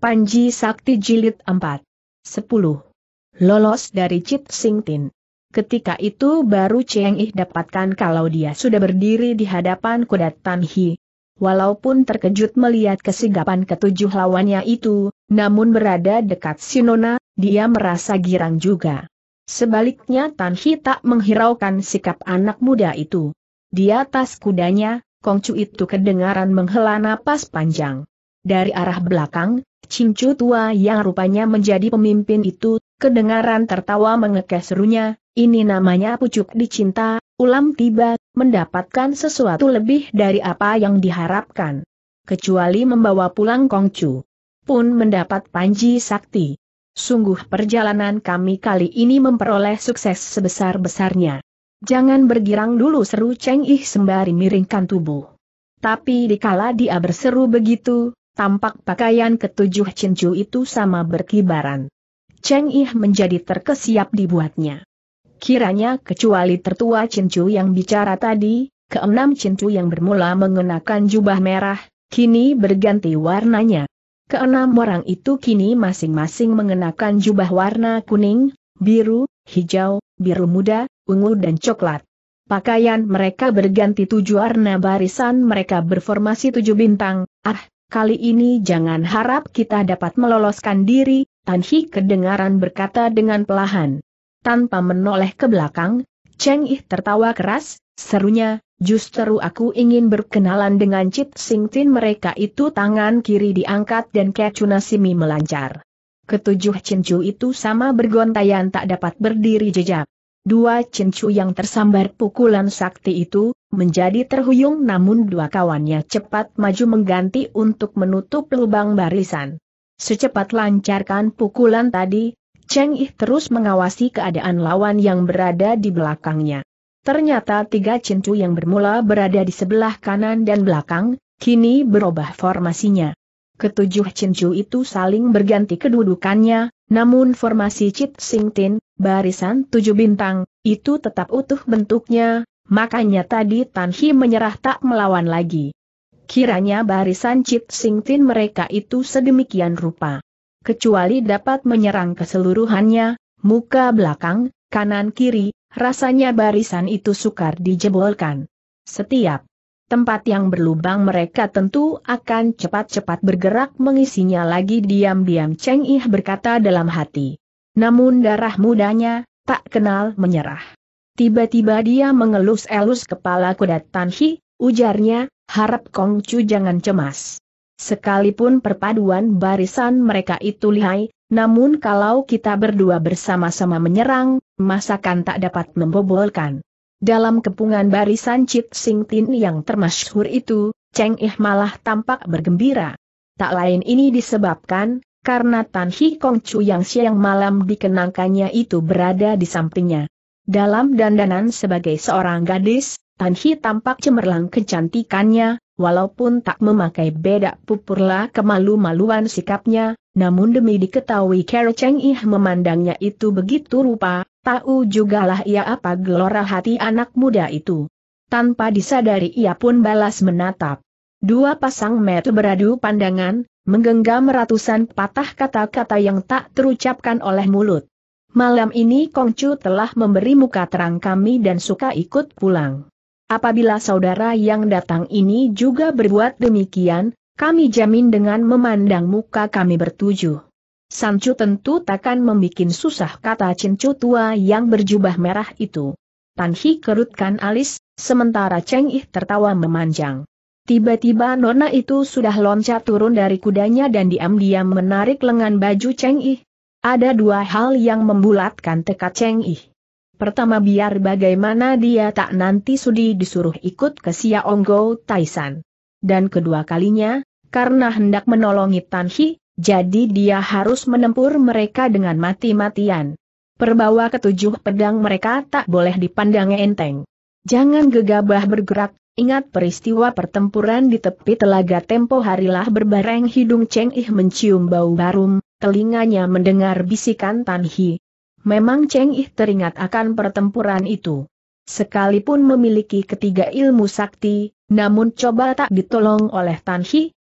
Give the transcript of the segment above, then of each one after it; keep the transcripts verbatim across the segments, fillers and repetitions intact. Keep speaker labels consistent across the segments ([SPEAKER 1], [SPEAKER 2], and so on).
[SPEAKER 1] Panji Sakti Jilid empat. sepuluh. Lolos dari Cit Sing Tin. Ketika itu baru Cheng Ih dapatkan kalau dia sudah berdiri di hadapan kuda Tan Hi. Walaupun terkejut melihat kesigapan ketujuh lawannya itu, namun berada dekat si Nona, dia merasa girang juga. Sebaliknya Tan Hi tak menghiraukan sikap anak muda itu. Di atas kudanya, Kongcu itu kedengaran menghela napas panjang. Dari arah belakang, Cincu tua yang rupanya menjadi pemimpin itu, kedengaran tertawa mengekeh serunya, ini namanya pucuk dicinta, ulam tiba, mendapatkan sesuatu lebih dari apa yang diharapkan. Kecuali membawa pulang Kongcu pun mendapat Panji Sakti. Sungguh perjalanan kami kali ini memperoleh sukses sebesar-besarnya. Jangan bergirang dulu, seru Cheng Ih sembari miringkan tubuh. Tapi dikala dia berseru begitu, tampak pakaian ketujuh cincu itu sama berkibaran. Cheng Ih menjadi terkesiap dibuatnya. Kiranya kecuali tertua cincu yang bicara tadi, keenam cincu yang bermula mengenakan jubah merah, kini berganti warnanya. Keenam orang itu kini masing-masing mengenakan jubah warna kuning, biru, hijau, biru muda, ungu dan coklat. Pakaian mereka berganti tujuh warna, barisan mereka berformasi tujuh bintang. Ah, kali ini jangan harap kita dapat meloloskan diri, Tan Hi kedengaran berkata dengan pelahan. Tanpa menoleh ke belakang, Cheng Ih tertawa keras, serunya, justru aku ingin berkenalan dengan Cit Sing Tin. Mereka itu tangan kiri diangkat dan Kecuna Simi melancar. Ketujuh cincu itu sama bergontaian tak dapat berdiri jejak. Dua cincu yang tersambar pukulan sakti itu, menjadi terhuyung, namun dua kawannya cepat maju mengganti untuk menutup lubang barisan. Secepat lancarkan pukulan tadi, Cheng Ih terus mengawasi keadaan lawan yang berada di belakangnya. Ternyata tiga cincu yang bermula berada di sebelah kanan dan belakang, kini berubah formasinya. Ketujuh cincu itu saling berganti kedudukannya, namun formasi Cit Sing Tin, barisan tujuh bintang, itu tetap utuh bentuknya, makanya tadi Tan Hi menyerah tak melawan lagi. Kiranya barisan Cit Sing Tin mereka itu sedemikian rupa. Kecuali dapat menyerang keseluruhannya, muka belakang, kanan kiri, rasanya barisan itu sukar dijebolkan. Setiap tempat yang berlubang mereka tentu akan cepat-cepat bergerak mengisinya lagi. Diam-diam Cheng Ih berkata dalam hati. Namun darah mudanya, tak kenal menyerah. Tiba-tiba dia mengelus-elus kepala kuda Tan Hi, ujarnya, harap Kongcu jangan cemas. Sekalipun perpaduan barisan mereka itu lihai, namun kalau kita berdua bersama-sama menyerang, masakan tak dapat membobolkan. Dalam kepungan barisan Cit Sing Tin yang termasyhur itu, Cheng Ih malah tampak bergembira. Tak lain ini disebabkan, karena Tan Hi Kongcu yang siang malam dikenangkannya itu berada di sampingnya. Dalam dandanan sebagai seorang gadis, Tan Hi tampak cemerlang kecantikannya, walaupun tak memakai bedak pupurlah kemalu-maluan sikapnya, namun demi diketahui cara Cheng Ih memandangnya itu begitu rupa, tahu jugalah ia apa gelora hati anak muda itu. Tanpa disadari ia pun balas menatap. Dua pasang mata beradu pandangan, menggenggam ratusan patah kata-kata yang tak terucapkan oleh mulut. Malam ini Kongcu telah memberi muka terang kami dan suka ikut pulang. Apabila saudara yang datang ini juga berbuat demikian, kami jamin dengan memandang muka kami bertujuh Sancu tentu takkan membikin susah, kata cincu tua yang berjubah merah itu. Tan Hi kerutkan alis, sementara Cheng Ih tertawa memanjang. Tiba-tiba nona itu sudah loncat turun dari kudanya dan diam-diam menarik lengan baju Cheng Ih. Ada dua hal yang membulatkan tekad Cheng Ih. Pertama, biar bagaimana dia tak nanti sudi disuruh ikut ke Siaong Go Taisan. Dan kedua kalinya, karena hendak menolongi Tan Hi, jadi dia harus menempur mereka dengan mati-matian. Perbawa ketujuh pedang mereka tak boleh dipandang enteng. Jangan gegabah bergerak, ingat peristiwa pertempuran di tepi telaga tempo harilah. Berbareng hidung Cheng Ih mencium bau harum, telinganya mendengar bisikan Tan Hi. Memang Cheng Ih teringat akan pertempuran itu. Sekalipun memiliki ketiga ilmu sakti, namun coba tak ditolong oleh Tan Hi,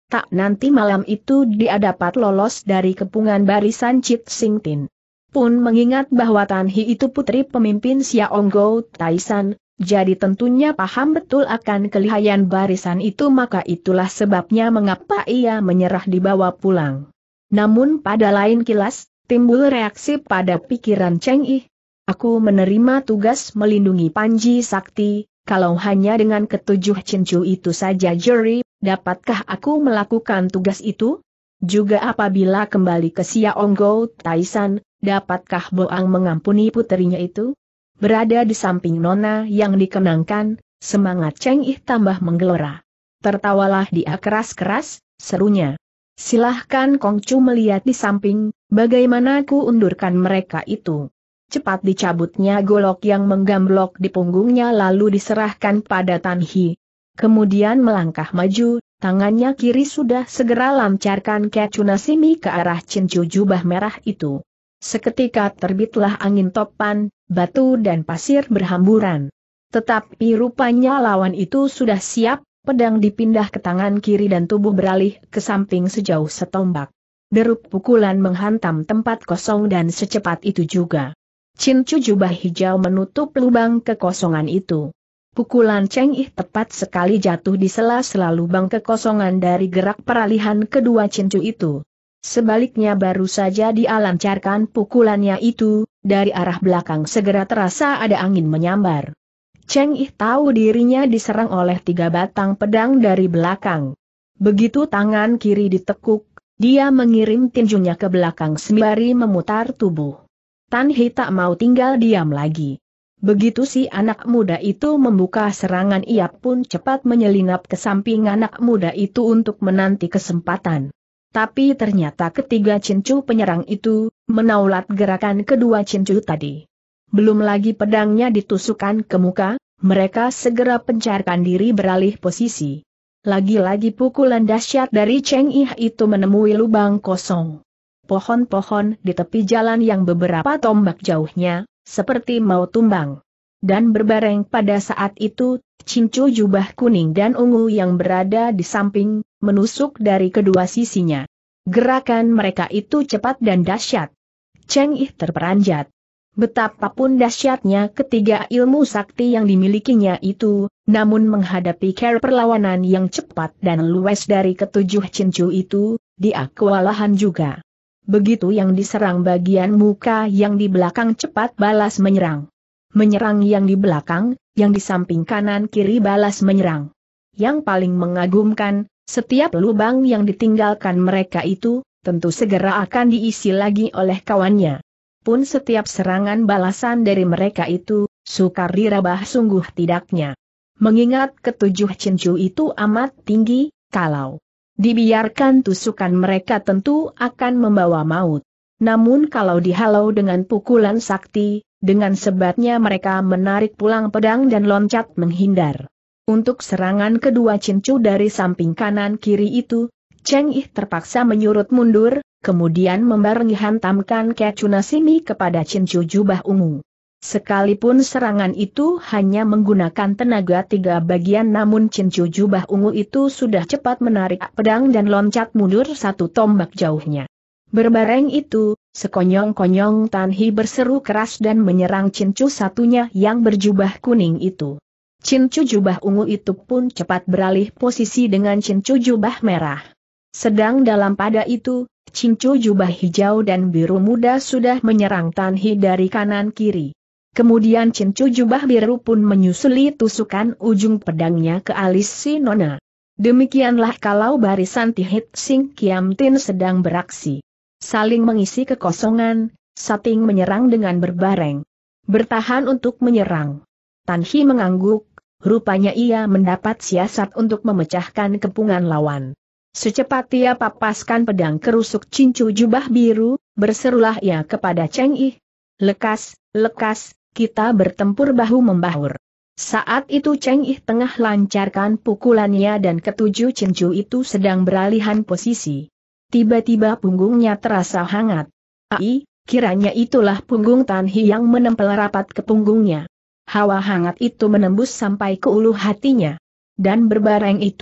[SPEAKER 1] Tak nanti malam itu dia dapat lolos dari kepungan barisan Cit Sing Tin. Pun mengingat bahwa Tan Hi itu putri pemimpin Siaong Go Taisan, jadi tentunya paham betul akan kelihayan barisan itu, maka itulah sebabnya mengapa ia menyerah dibawa pulang. Namun pada lain kilas, timbul reaksi pada pikiran Cheng Ih. Aku menerima tugas melindungi Panji Sakti, kalau hanya dengan ketujuh cincu itu saja jeri, dapatkah aku melakukan tugas itu? Juga apabila kembali ke Siaong Go Taisan, dapatkah Boang mengampuni puterinya itu? Berada di samping nona yang dikenangkan, semangat Cheng Ih tambah menggelora. Tertawalah dia keras-keras, serunya. Silahkan Kongcu melihat di samping, bagaimana ku undurkan mereka itu. Cepat dicabutnya golok yang menggamblok di punggungnya lalu diserahkan pada Tan Hi. Kemudian melangkah maju, tangannya kiri sudah segera lancarkan kecunasimi ke arah cincu jubah merah itu. Seketika terbitlah angin topan, batu dan pasir berhamburan. Tetapi rupanya lawan itu sudah siap, pedang dipindah ke tangan kiri dan tubuh beralih ke samping sejauh setombak. Derup pukulan menghantam tempat kosong dan secepat itu juga cincu jubah hijau menutup lubang kekosongan itu. Pukulan Cheng Ih tepat sekali jatuh di sela-sela lubang kekosongan dari gerak peralihan kedua cincu itu. Sebaliknya baru saja dia lancarkan pukulannya itu, dari arah belakang segera terasa ada angin menyambar. Cheng Ih tahu dirinya diserang oleh tiga batang pedang dari belakang. Begitu tangan kiri ditekuk, dia mengirim tinjunya ke belakang sembari memutar tubuh. Tan Hi tak mau tinggal diam lagi. Begitu si anak muda itu membuka serangan, ia pun cepat menyelinap ke samping anak muda itu untuk menanti kesempatan. Tapi ternyata ketiga cincu penyerang itu menaulat gerakan kedua cincu tadi. Belum lagi pedangnya ditusukkan ke muka, mereka segera pencarkan diri beralih posisi. Lagi-lagi pukulan dahsyat dari Cheng Ih itu menemui lubang kosong. Pohon-pohon di tepi jalan yang beberapa tombak jauhnya, seperti mau tumbang. Dan berbareng pada saat itu, cincu jubah kuning dan ungu yang berada di samping, menusuk dari kedua sisinya. Gerakan mereka itu cepat dan dahsyat. Cheng Ih terperanjat. Betapapun dahsyatnya ketiga ilmu sakti yang dimilikinya itu, namun menghadapi cara perlawanan yang cepat dan luwes dari ketujuh cincu itu, dia kewalahan juga. Begitu yang diserang bagian muka yang di belakang cepat balas menyerang. Menyerang yang di belakang, yang di samping kanan kiri balas menyerang. Yang paling mengagumkan, setiap lubang yang ditinggalkan mereka itu, tentu segera akan diisi lagi oleh kawannya. Pun setiap serangan balasan dari mereka itu, sukar dirabah sungguh tidaknya. Mengingat ketujuh cincu itu amat tinggi, kalau dibiarkan tusukan mereka tentu akan membawa maut. Namun kalau dihalau dengan pukulan sakti, dengan sebatnya mereka menarik pulang pedang dan loncat menghindar. Untuk serangan kedua cincu dari samping kanan kiri itu, Cheng Ih terpaksa menyurut mundur, kemudian membarengi hantamkan kecunasimi kepada cincu jubah ungu. Sekalipun serangan itu hanya menggunakan tenaga tiga bagian, namun cincu jubah ungu itu sudah cepat menarik pedang dan loncat mundur satu tombak jauhnya. Berbareng itu, sekonyong-konyong Tan Hi berseru keras dan menyerang cincu satunya yang berjubah kuning itu. Cincu jubah ungu itu pun cepat beralih posisi dengan cincu jubah merah. Sedang dalam pada itu, cincu jubah hijau dan biru muda sudah menyerang Tan Hi dari kanan kiri. Kemudian cincu jubah biru pun menyusuli tusukan ujung pedangnya ke alis si nona. Demikianlah kalau barisan Tihit Sing Kiam Tin sedang beraksi. Saling mengisi kekosongan, saling menyerang dengan berbareng. Bertahan untuk menyerang. Tan Hi mengangguk, rupanya ia mendapat siasat untuk memecahkan kepungan lawan. Secepat ia papaskan pedang kerusuk cincu jubah biru, berserulah ia kepada Cheng Ih. Lekas, lekas, kita bertempur bahu-membahu. Saat itu Cheng Ih tengah lancarkan pukulannya dan ketujuh cincu itu sedang beralihan posisi. Tiba-tiba punggungnya terasa hangat. Ai, kiranya itulah punggung Tan Hi yang menempel rapat ke punggungnya. Hawa hangat itu menembus sampai ke ulu hatinya. Dan berbareng itu,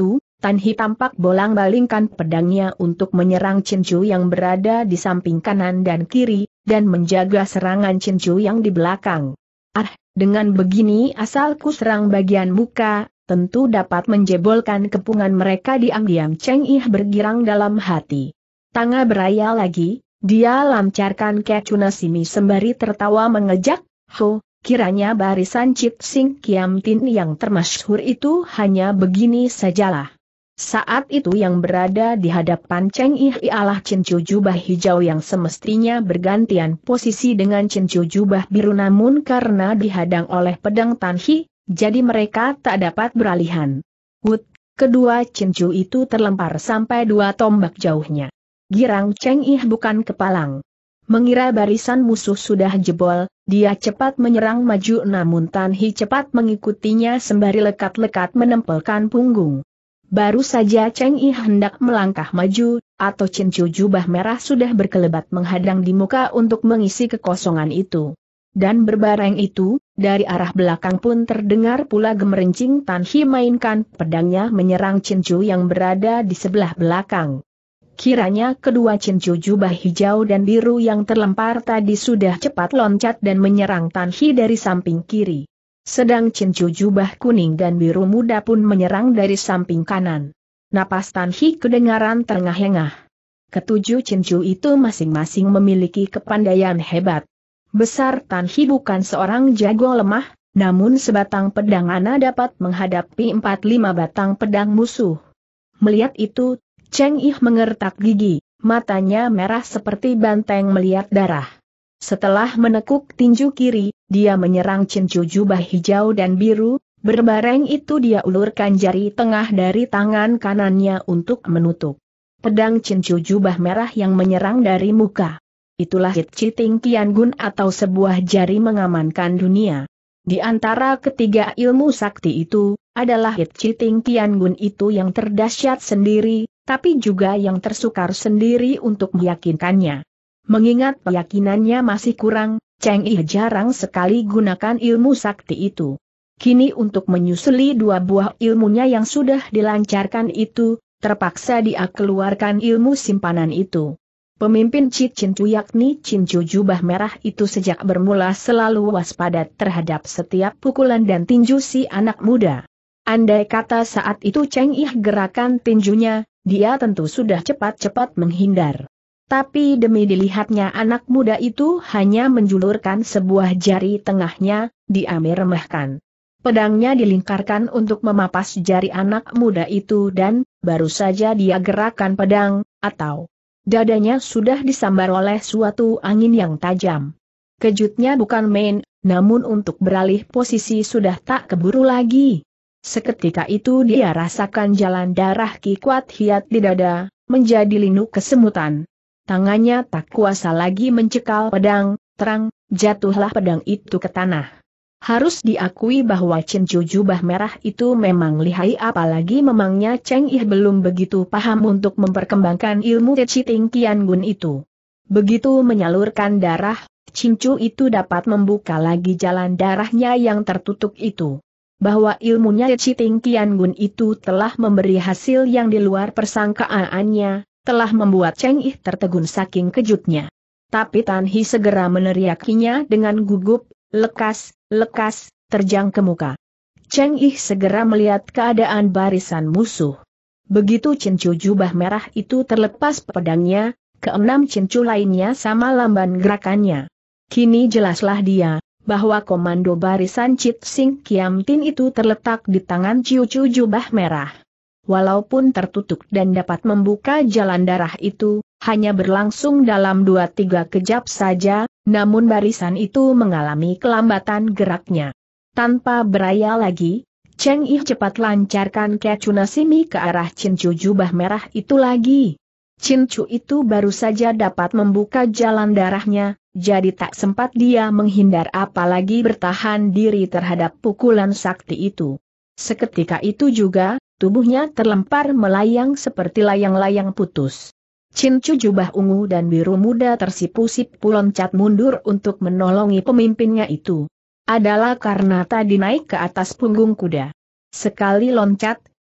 [SPEAKER 1] Tan Hi tampak bolang-balingkan pedangnya untuk menyerang Chin Chu yang berada di samping kanan dan kiri, dan menjaga serangan Chin Chu yang di belakang. Ah, dengan begini asal ku serang bagian muka, tentu dapat menjebolkan kepungan mereka. Diam-diam Cheng Ih bergirang dalam hati. Tanga beraya lagi, dia lancarkan kecuna simi sembari tertawa mengejak, ho, kiranya barisan Cit Sing Kiam Tin yang termasyhur itu hanya begini sajalah. Saat itu yang berada di hadapan Cheng Ih ialah Chin Chu jubah hijau yang semestinya bergantian posisi dengan Chin Chu jubah biru, namun karena dihadang oleh pedang Tan Hi, jadi mereka tak dapat beralihan. Wut, kedua Chin Chu itu terlempar sampai dua tombak jauhnya. Girang Cheng Ih bukan kepalang. Mengira barisan musuh sudah jebol, dia cepat menyerang maju, namun Tan Hi cepat mengikutinya sembari lekat-lekat menempelkan punggung. Baru saja Cheng Ih hendak melangkah maju, atau Chin Chu jubah merah sudah berkelebat menghadang di muka untuk mengisi kekosongan itu. Dan berbareng itu, dari arah belakang pun terdengar pula gemerencing Tan Hi mainkan pedangnya menyerang Chin Chu yang berada di sebelah belakang. Kiranya kedua Chin Chu jubah hijau dan biru yang terlempar tadi sudah cepat loncat dan menyerang Tan Hi dari samping kiri. Sedang Chin Chu jubah kuning dan biru muda pun menyerang dari samping kanan. Napas Tan Hi kedengaran terengah-engah. Ketujuh Chin Chu itu masing-masing memiliki kepandaian hebat. Besar Tan Hi bukan seorang jago lemah, namun sebatang pedang ana dapat menghadapi empat lima batang pedang musuh. Melihat itu, Cheng Ih mengertak gigi, matanya merah seperti banteng melihat darah. Setelah menekuk tinju kiri, dia menyerang Chin Chu jubah hijau dan biru, berbareng itu dia ulurkan jari tengah dari tangan kanannya untuk menutup pedang Chin Chu jubah merah yang menyerang dari muka. Itulah Hit Citing Kian Gun atau sebuah jari mengamankan dunia. Di antara ketiga ilmu sakti itu, adalah Hit Citing Kian Gun itu yang terdahsyat sendiri, tapi juga yang tersukar sendiri untuk meyakinkannya. Mengingat keyakinannya masih kurang, Cheng Ih jarang sekali gunakan ilmu sakti itu. Kini untuk menyusuli dua buah ilmunya yang sudah dilancarkan itu, terpaksa dia keluarkan ilmu simpanan itu. Pemimpin Cit Chin Chu yakni Chin Chu jubah merah itu sejak bermula selalu waspada terhadap setiap pukulan dan tinju si anak muda. Andai kata saat itu Cheng Ih gerakan tinjunya, dia tentu sudah cepat-cepat menghindar. Tapi demi dilihatnya anak muda itu hanya menjulurkan sebuah jari tengahnya, dia meremehkan. Pedangnya dilingkarkan untuk memapas jari anak muda itu dan, baru saja dia gerakan pedang, atau dadanya sudah disambar oleh suatu angin yang tajam. Kejutnya bukan main, namun untuk beralih posisi sudah tak keburu lagi. Seketika itu dia rasakan jalan darah Ki Kuat Hiat di dada, menjadi linu kesemutan. Tangannya tak kuasa lagi mencekal pedang, terang, jatuhlah pedang itu ke tanah. Harus diakui bahwa Chin Chu jubah merah itu memang lihai, apalagi memangnya Cheng Ih belum begitu paham untuk memperkembangkan ilmu Citing Kian Gun itu. Begitu menyalurkan darah, Chin Chu itu dapat membuka lagi jalan darahnya yang tertutup itu. Bahwa ilmunya Citing Kian Gun itu telah memberi hasil yang di luar persangkaannya, telah membuat Cheng Ih tertegun saking kejutnya. Tapi Tan Hi segera meneriakinya dengan gugup, lekas, lekas, terjang ke muka. Cheng Ih segera melihat keadaan barisan musuh. Begitu Chin Chu jubah merah itu terlepas pedangnya, keenam Chin Chu lainnya sama lamban gerakannya. Kini jelaslah dia, bahwa komando barisan Cit Sing Kiam Tin itu terletak di tangan Ciu Chu jubah merah. Walaupun tertutup dan dapat membuka jalan darah itu, hanya berlangsung dalam dua tiga kejap saja, namun barisan itu mengalami kelambatan geraknya. Tanpa beraya lagi, Cheng Ih cepat lancarkan kecuna simi ke arah Chin Chu jubah merah itu lagi. Chin Chu itu baru saja dapat membuka jalan darahnya, jadi tak sempat dia menghindar apalagi bertahan diri terhadap pukulan sakti itu. Seketika itu juga, tubuhnya terlempar melayang seperti layang-layang putus. Chin Chu jubah ungu dan biru muda tersipu-sipu loncat mundur untuk menolongi pemimpinnya itu. Adalah karena tadi naik ke atas punggung kuda. Sekali loncat,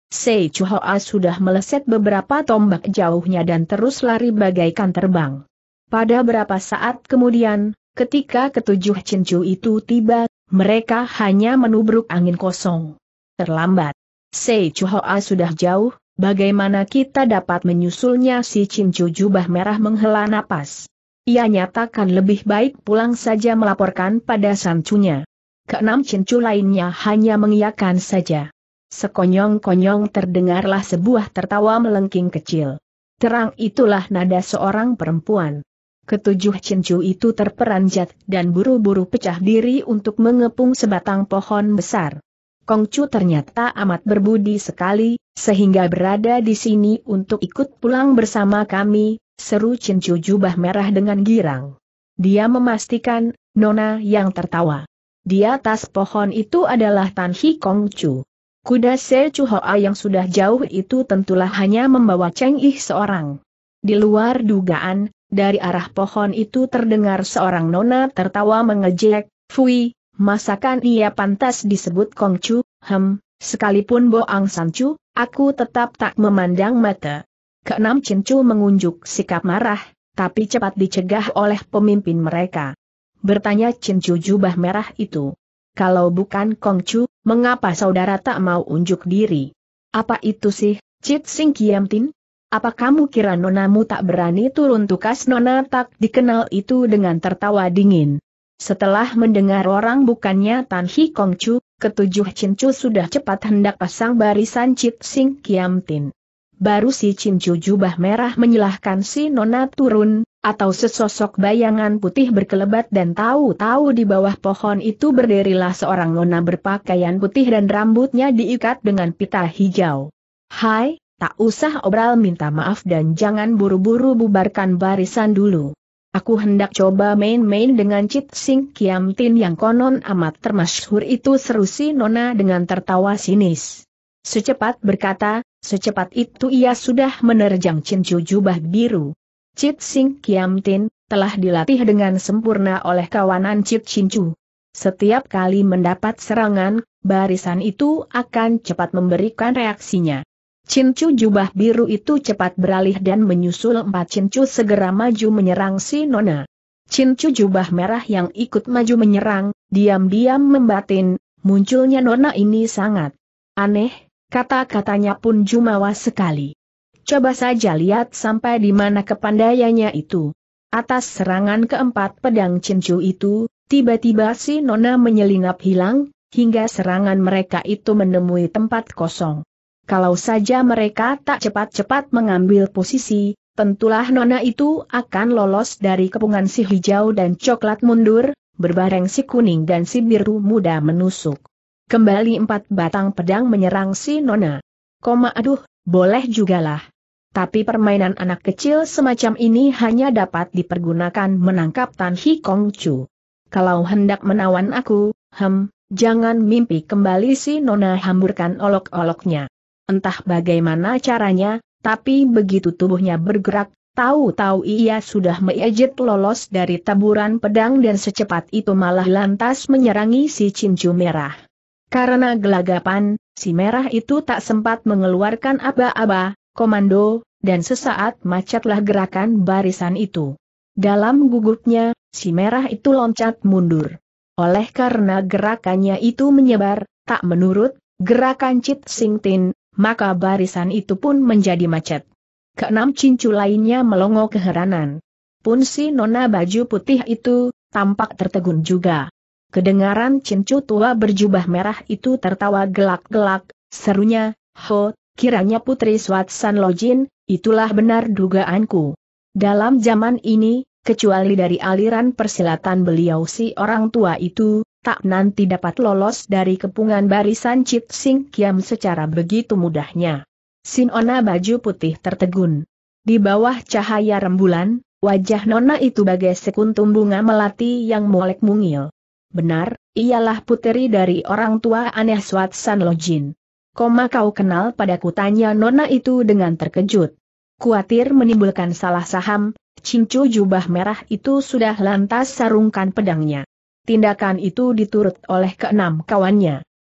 [SPEAKER 1] Sei Chuhoa sudah meleset beberapa tombak jauhnya dan terus lari bagaikan terbang. Pada beberapa saat kemudian, ketika ketujuh cincu itu tiba, mereka hanya menubruk angin kosong. Terlambat. Sei Chuhoa sudah jauh, bagaimana kita dapat menyusulnya? Si cincu jubah merah menghela napas. Ia nyatakan lebih baik pulang saja melaporkan pada sancunya. Keenam cincu lainnya hanya mengiyakan saja. Sekonyong-konyong terdengarlah sebuah tertawa melengking kecil. Terang itulah nada seorang perempuan. Ketujuh cincu itu terperanjat dan buru-buru pecah diri untuk mengepung sebatang pohon besar. Kongcu ternyata amat berbudi sekali, sehingga berada di sini untuk ikut pulang bersama kami, seru cincu jubah merah dengan girang. Dia memastikan, Nona yang tertawa di atas pohon itu adalah Tan Hi Kongcu. Kuda Sei Chuhoa yang sudah jauh itu tentulah hanya membawa Cheng Ih seorang. Di luar dugaan, dari arah pohon itu terdengar seorang nona tertawa mengejek, "Fui, masakan ia pantas disebut Kongcu? Hem, sekalipun Boang Sancu, aku tetap tak memandang mata." Keenam cincu mengunjuk sikap marah, tapi cepat dicegah oleh pemimpin mereka. Bertanya cincu jubah merah itu, "Kalau bukan Kongcu, mengapa saudara tak mau unjuk diri?" "Apa itu sih, Cit Sing Kiam Tin? Apa kamu kira nonamu tak berani turun tukas?" Nona tak dikenal itu dengan tertawa dingin. Setelah mendengar orang bukannya Tan Hi Kongcu, ketujuh cincu sudah cepat hendak pasang barisan Cit Sing Kiam Tin. Baru si cincu jubah merah menyilahkan si nona turun, atau sesosok bayangan putih berkelebat dan tahu-tahu di bawah pohon itu berdirilah seorang nona berpakaian putih dan rambutnya diikat dengan pita hijau. "Hai, tak usah obral, minta maaf dan jangan buru-buru, bubarkan barisan dulu. Aku hendak coba main-main dengan Cit Sing Kiam Tin yang konon amat termasyhur itu," seru si nona dengan tertawa sinis. Secepat berkata, secepat itu ia sudah menerjang cincu jubah biru. Cit Sing Kiam Tin telah dilatih dengan sempurna oleh kawanan Cit Cincu. Setiap kali mendapat serangan, barisan itu akan cepat memberikan reaksinya. Cincu jubah biru itu cepat beralih dan menyusul empat cincu segera maju menyerang si nona. Cincu jubah merah yang ikut maju menyerang, diam-diam membatin, munculnya nona ini sangat aneh, kata-katanya pun jumawa sekali. Coba saja lihat sampai di mana kepandaiannya itu. Atas serangan keempat pedang cincu itu, tiba-tiba si nona menyelinap hilang, hingga serangan mereka itu menemui tempat kosong. Kalau saja mereka tak cepat-cepat mengambil posisi, tentulah nona itu akan lolos dari kepungan si hijau dan coklat mundur, berbareng si kuning dan si biru muda menusuk. Kembali empat batang pedang menyerang si nona. Koma aduh, boleh jugalah. Tapi permainan anak kecil semacam ini hanya dapat dipergunakan menangkap Tan Hi Kongcu. Kalau hendak menawan aku, hem, jangan mimpi, kembali si nona hamburkan olok-oloknya. Entah bagaimana caranya, tapi begitu tubuhnya bergerak, tahu-tahu ia sudah mejit lolos dari taburan pedang dan secepat itu malah lantas menyerangi si cincu merah. Karena gelagapan, si merah itu tak sempat mengeluarkan aba-aba komando, dan sesaat macetlah gerakan barisan itu. Dalam gugupnya, si merah itu loncat mundur. Oleh karena gerakannya itu menyebar, tak menurut gerakan Cit Sing Tin, maka barisan itu pun menjadi macet. Keenam cincu lainnya melongo keheranan. Pun si nona baju putih itu tampak tertegun juga. Kedengaran cincu tua berjubah merah itu tertawa gelak-gelak, serunya, "Ho, kiranya Putri Swatsan Lojin, itulah benar dugaanku. Dalam zaman ini, kecuali dari aliran persilatan beliau si orang tua itu, tak nanti dapat lolos dari kepungan barisan Cit Sing Kiam secara begitu mudahnya." Si nona baju putih tertegun. Di bawah cahaya rembulan, wajah nona itu bagai sekuntum bunga melati yang molek mungil. Benar, ialah puteri dari orang tua aneh Swatsan Lojin. "Koma kau kenal padaku?" tanya nona itu dengan terkejut. Kuatir menimbulkan salah saham, cincu jubah merah itu sudah lantas sarungkan pedangnya. Tindakan itu diturut oleh keenam kawannya.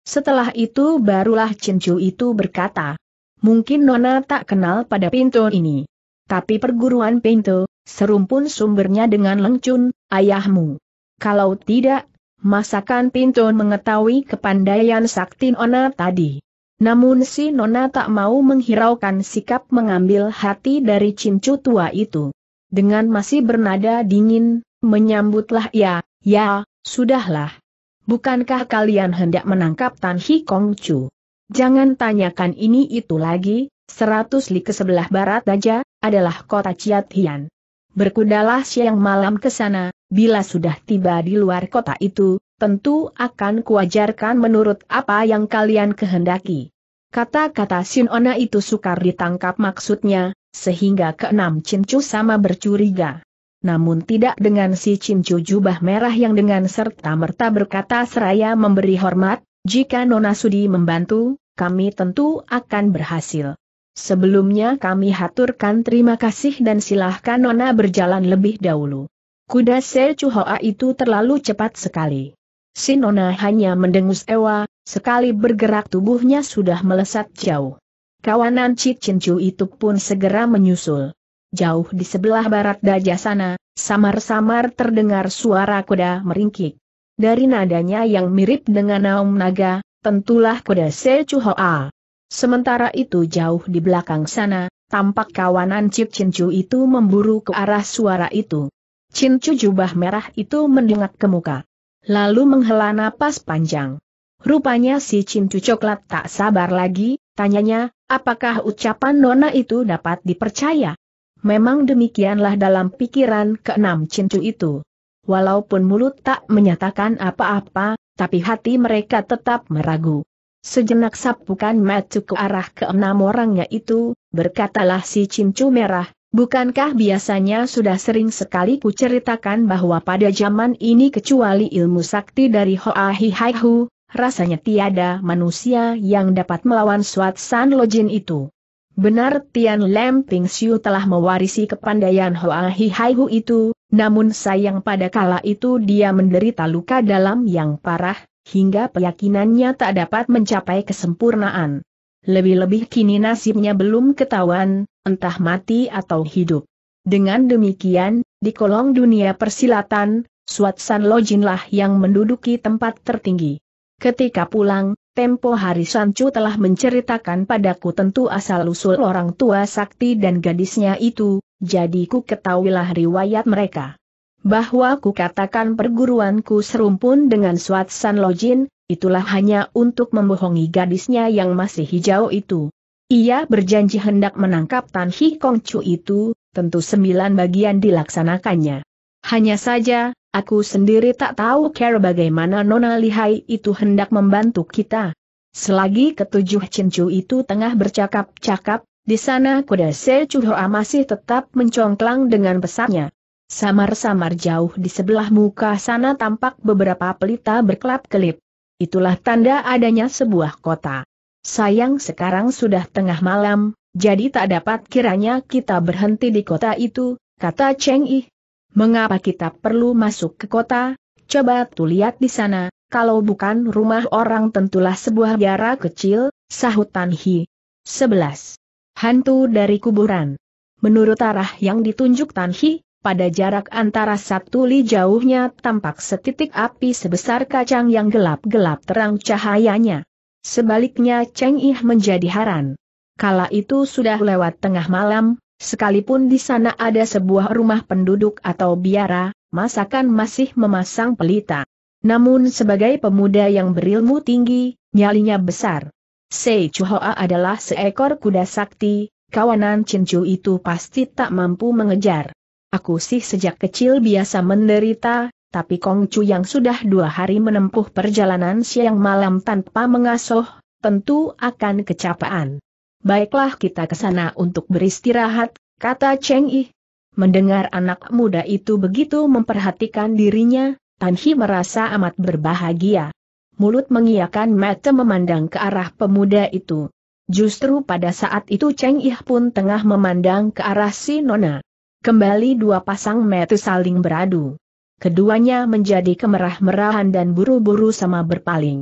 [SPEAKER 1] Setelah itu barulah Cincu itu berkata, mungkin Nona tak kenal pada pintu ini. Tapi perguruan pintu, serumpun sumbernya dengan Leng Cun, ayahmu. Kalau tidak, masakan pintu mengetahui kepandaian sakti Nona tadi. Namun si Nona tak mau menghiraukan sikap mengambil hati dari Cincu tua itu. Dengan masih bernada dingin, menyambutlah ia, ya, sudahlah. Bukankah kalian hendak menangkap Tan Hi Kong Chu? Jangan tanyakan ini itu lagi, seratus li ke sebelah barat saja, adalah kota Chiat Hian. Berkudalah siang malam ke sana, bila sudah tiba di luar kota itu, tentu akan kuajarkan menurut apa yang kalian kehendaki. Kata-kata Sin Ona itu sukar ditangkap maksudnya, sehingga keenam Cincu sama bercuriga. Namun tidak dengan si Cincu jubah merah yang dengan serta-merta berkata seraya memberi hormat, jika Nona sudi membantu, kami tentu akan berhasil. Sebelumnya kami haturkan terima kasih dan silahkan Nona berjalan lebih dahulu. Kuda Se Chu Hoa itu terlalu cepat sekali. Si Nona hanya mendengus ewa, sekali bergerak tubuhnya sudah melesat jauh. Kawanan Cit Cincu itu pun segera menyusul. Jauh di sebelah barat daya sana, samar-samar terdengar suara kuda meringkik. Dari nadanya yang mirip dengan naung naga, tentulah kuda Se Chu Hoa. Sementara itu jauh di belakang sana, tampak kawanan Cit Cincu itu memburu ke arah suara itu. Cincu jubah merah itu mendengak ke muka. Lalu menghela napas panjang. Rupanya si Cincu coklat tak sabar lagi, tanyanya, apakah ucapan Nona itu dapat dipercaya? Memang demikianlah dalam pikiran keenam Cincu itu. Walaupun mulut tak menyatakan apa-apa, tapi hati mereka tetap meragu. Sejenak sapukan mata ke arah keenam orangnya itu, berkatalah si Cincu merah, bukankah biasanya sudah sering sekali kuceritakan bahwa pada zaman ini kecuali ilmu sakti dari Hoa Hi Hai Hu, rasanya tiada manusia yang dapat melawan Swat San Lojin itu. Benar Tian Lam Ping Siu telah mewarisi kepandaian Hoa Hi Hai Hu itu, namun sayang pada kala itu dia menderita luka dalam yang parah, hingga keyakinannya tak dapat mencapai kesempurnaan. Lebih-lebih kini nasibnya belum ketahuan, entah mati atau hidup. Dengan demikian, di kolong dunia persilatan, Swat San Lojin lah yang menduduki tempat tertinggi. Ketika pulang, tempo hari Sancu telah menceritakan padaku tentu asal-usul orang tua sakti dan gadisnya itu, jadi ku ketahuilah riwayat mereka. Bahwa ku katakan perguruanku serumpun dengan Swat San Lojin, itulah hanya untuk membohongi gadisnya yang masih hijau itu. Ia berjanji hendak menangkap Tan Hi Kong Chu itu, tentu sembilan bagian dilaksanakannya. Hanya saja, aku sendiri tak tahu cara bagaimana Nona Lihai itu hendak membantu kita. Selagi ketujuh Cincu itu tengah bercakap-cakap, di sana kuda Se Chu Hoa masih tetap mencongklang dengan pesatnya. Samar-samar jauh di sebelah muka sana tampak beberapa pelita berkelap-kelip. Itulah tanda adanya sebuah kota. Sayang sekarang sudah tengah malam, jadi tak dapat kiranya kita berhenti di kota itu, kata Cheng Ih. Mengapa kita perlu masuk ke kota? Coba tuh lihat di sana, kalau bukan rumah orang tentulah sebuah biara kecil, sahut Tan Hi. sebelas. Hantu dari kuburan. Menurut arah yang ditunjuk Tan Hi, pada jarak antara satu li jauhnya tampak setitik api sebesar kacang yang gelap-gelap terang cahayanya. Sebaliknya Cheng Ih menjadi heran. Kala itu sudah lewat tengah malam, sekalipun di sana ada sebuah rumah penduduk atau biara, masakan masih memasang pelita. Namun sebagai pemuda yang berilmu tinggi, nyalinya besar. Se Chu Hoa adalah seekor kuda sakti, kawanan Cincu itu pasti tak mampu mengejar. Aku sih sejak kecil biasa menderita, tapi Kong Chu yang sudah dua hari menempuh perjalanan siang malam tanpa mengasuh, tentu akan kecapean. Baiklah kita ke sana untuk beristirahat, kata Cheng Ih. Mendengar anak muda itu begitu memperhatikan dirinya, Tan Hi merasa amat berbahagia. Mulut mengiyakan mata memandang ke arah pemuda itu. Justru pada saat itu Cheng Ih pun tengah memandang ke arah si Nona. Kembali dua pasang mata saling beradu. Keduanya menjadi kemerah-merahan dan buru-buru sama berpaling.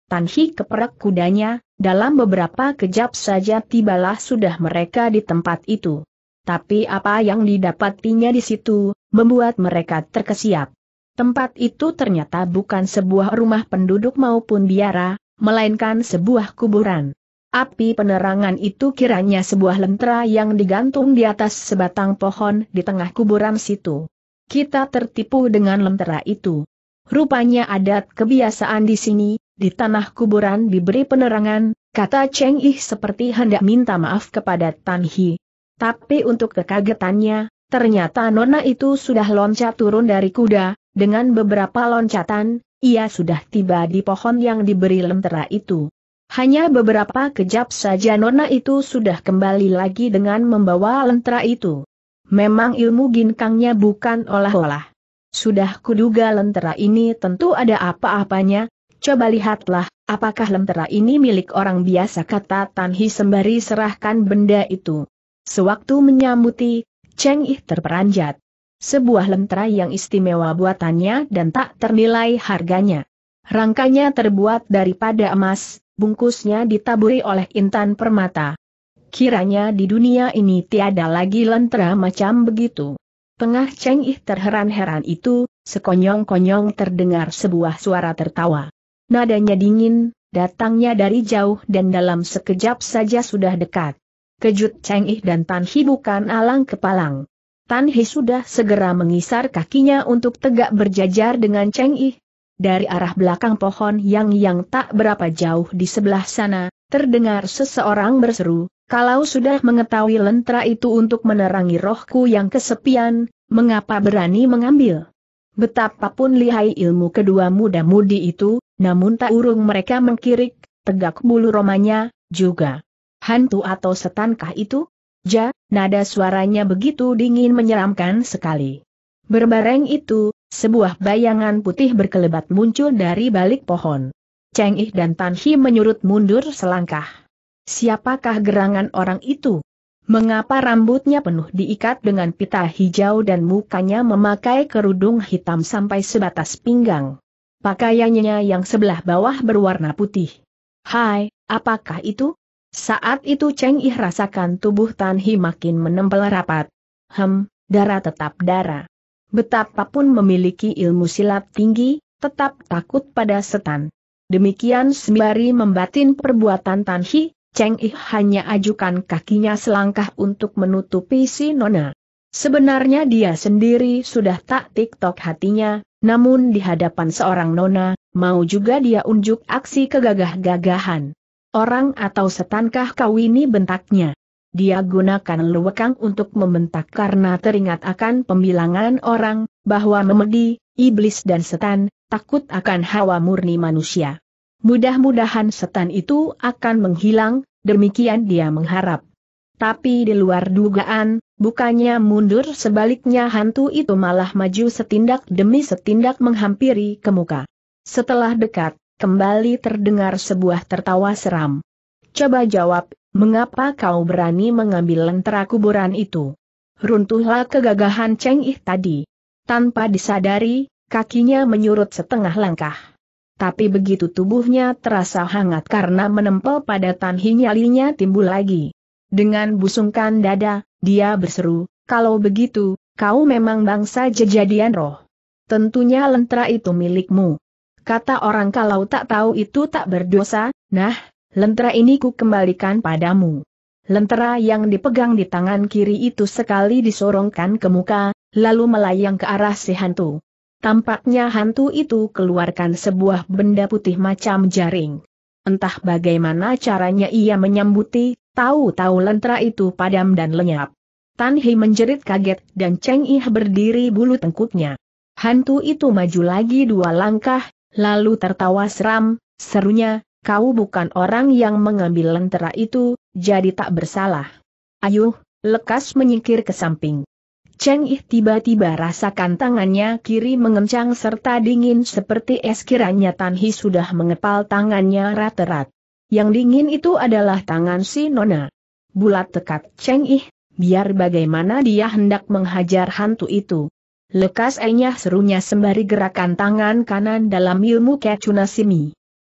[SPEAKER 1] Tan Hi keperak kudanya, dalam beberapa kejap saja tibalah sudah mereka di tempat itu. Tapi apa yang didapatinya di situ, membuat mereka terkesiap. Tempat itu ternyata bukan sebuah rumah penduduk maupun biara, melainkan sebuah kuburan. Api penerangan itu kiranya sebuah lentera yang digantung di atas sebatang pohon di tengah kuburan situ. Kita tertipu dengan lentera itu. Rupanya adat kebiasaan di sini, di tanah kuburan diberi penerangan, kata Cheng Ih seperti hendak minta maaf kepada Tan Hi. Tapi untuk kekagetannya, ternyata nona itu sudah loncat turun dari kuda, dengan beberapa loncatan, ia sudah tiba di pohon yang diberi lentera itu. Hanya beberapa kejap saja nona itu sudah kembali lagi dengan membawa lentera itu. Memang ilmu ginkangnya bukan olah-olah. Sudah kuduga lentera ini tentu ada apa-apanya, coba lihatlah, apakah lentera ini milik orang biasa, kata Tan Hi sembari serahkan benda itu. Sewaktu menyambuti, Cheng Ih terperanjat. Sebuah lentera yang istimewa buatannya dan tak ternilai harganya. Rangkanya terbuat daripada emas, bungkusnya ditaburi oleh intan permata. Kiranya di dunia ini tiada lagi lentera macam begitu. Tengah Cheng Ih terheran-heran itu, sekonyong-konyong terdengar sebuah suara tertawa. Nadanya dingin, datangnya dari jauh dan dalam sekejap saja sudah dekat. Kejut Cheng Ih dan Tan Hi bukan alang kepalang. Tan Hi sudah segera mengisar kakinya untuk tegak berjajar dengan Cheng Ih. Dari arah belakang pohon yang yang tak berapa jauh di sebelah sana, terdengar seseorang berseru, kalau sudah mengetahui lentera itu untuk menerangi rohku yang kesepian, mengapa berani mengambil? Betapapun lihai ilmu kedua muda-mudi itu, namun tak urung mereka mengkirik, tegak bulu romanya, juga. Hantu atau setankah itu? Ja, nada suaranya begitu dingin menyeramkan sekali. Berbareng itu, sebuah bayangan putih berkelebat muncul dari balik pohon. Cheng Ih dan Tan Hi menyurut mundur selangkah. Siapakah gerangan orang itu? Mengapa rambutnya penuh diikat dengan pita hijau dan mukanya memakai kerudung hitam sampai sebatas pinggang? Pakaiannya yang sebelah bawah berwarna putih. Hai, apakah itu? Saat itu Cheng Ih rasakan tubuh Tan Hi makin menempel rapat. Hem, darah tetap darah. Betapapun memiliki ilmu silat tinggi, tetap takut pada setan. Demikian sembari membatin perbuatan Tan Hi, Cheng Ih hanya ajukan kakinya selangkah untuk menutupi si nona. Sebenarnya dia sendiri sudah tak tiktok hatinya, namun di hadapan seorang nona, mau juga dia unjuk aksi kegagah-gagahan. Orang atau setankah kau ini, bentaknya. Dia gunakan lewekang untuk membentak karena teringat akan pembilangan orang, bahwa memedi, iblis dan setan, takut akan hawa murni manusia. Mudah-mudahan setan itu akan menghilang, demikian dia mengharap. Tapi di luar dugaan, bukannya mundur, sebaliknya hantu itu malah maju setindak demi setindak menghampiri ke muka. Setelah dekat, kembali terdengar sebuah tertawa seram. Coba jawab, mengapa kau berani mengambil lentera kuburan itu? Runtuhlah kegagahan Cheng Ih tadi. Tanpa disadari, kakinya menyurut setengah langkah. Tapi begitu tubuhnya terasa hangat karena menempel pada Tan Hi, nyalinya timbul lagi. Dengan busungkan dada, dia berseru, kalau begitu, kau memang bangsa jejadian roh. Tentunya lentera itu milikmu. Kata orang kalau tak tahu itu tak berdosa, nah, lentera ini ku kembalikan padamu. Lentera yang dipegang di tangan kiri itu sekali disorongkan ke muka, lalu melayang ke arah si hantu. Tampaknya hantu itu keluarkan sebuah benda putih macam jaring. Entah bagaimana caranya ia menyambuti, tahu-tahu lentera itu padam dan lenyap. Tan Hi menjerit kaget dan Cheng Ih berdiri bulu tengkuknya. Hantu itu maju lagi dua langkah, lalu tertawa seram, serunya, kau bukan orang yang mengambil lentera itu, jadi tak bersalah. Ayo, lekas menyingkir ke samping. Cheng Ih tiba-tiba rasakan tangannya kiri mengencang serta dingin seperti es, kiranya Tan Hi sudah mengepal tangannya rat-rat. Yang dingin itu adalah tangan si nona. Bulat tekad Cheng Ih, biar bagaimana dia hendak menghajar hantu itu. Lekas enyah, serunya sembari gerakan tangan kanan dalam ilmu Kecunasimi.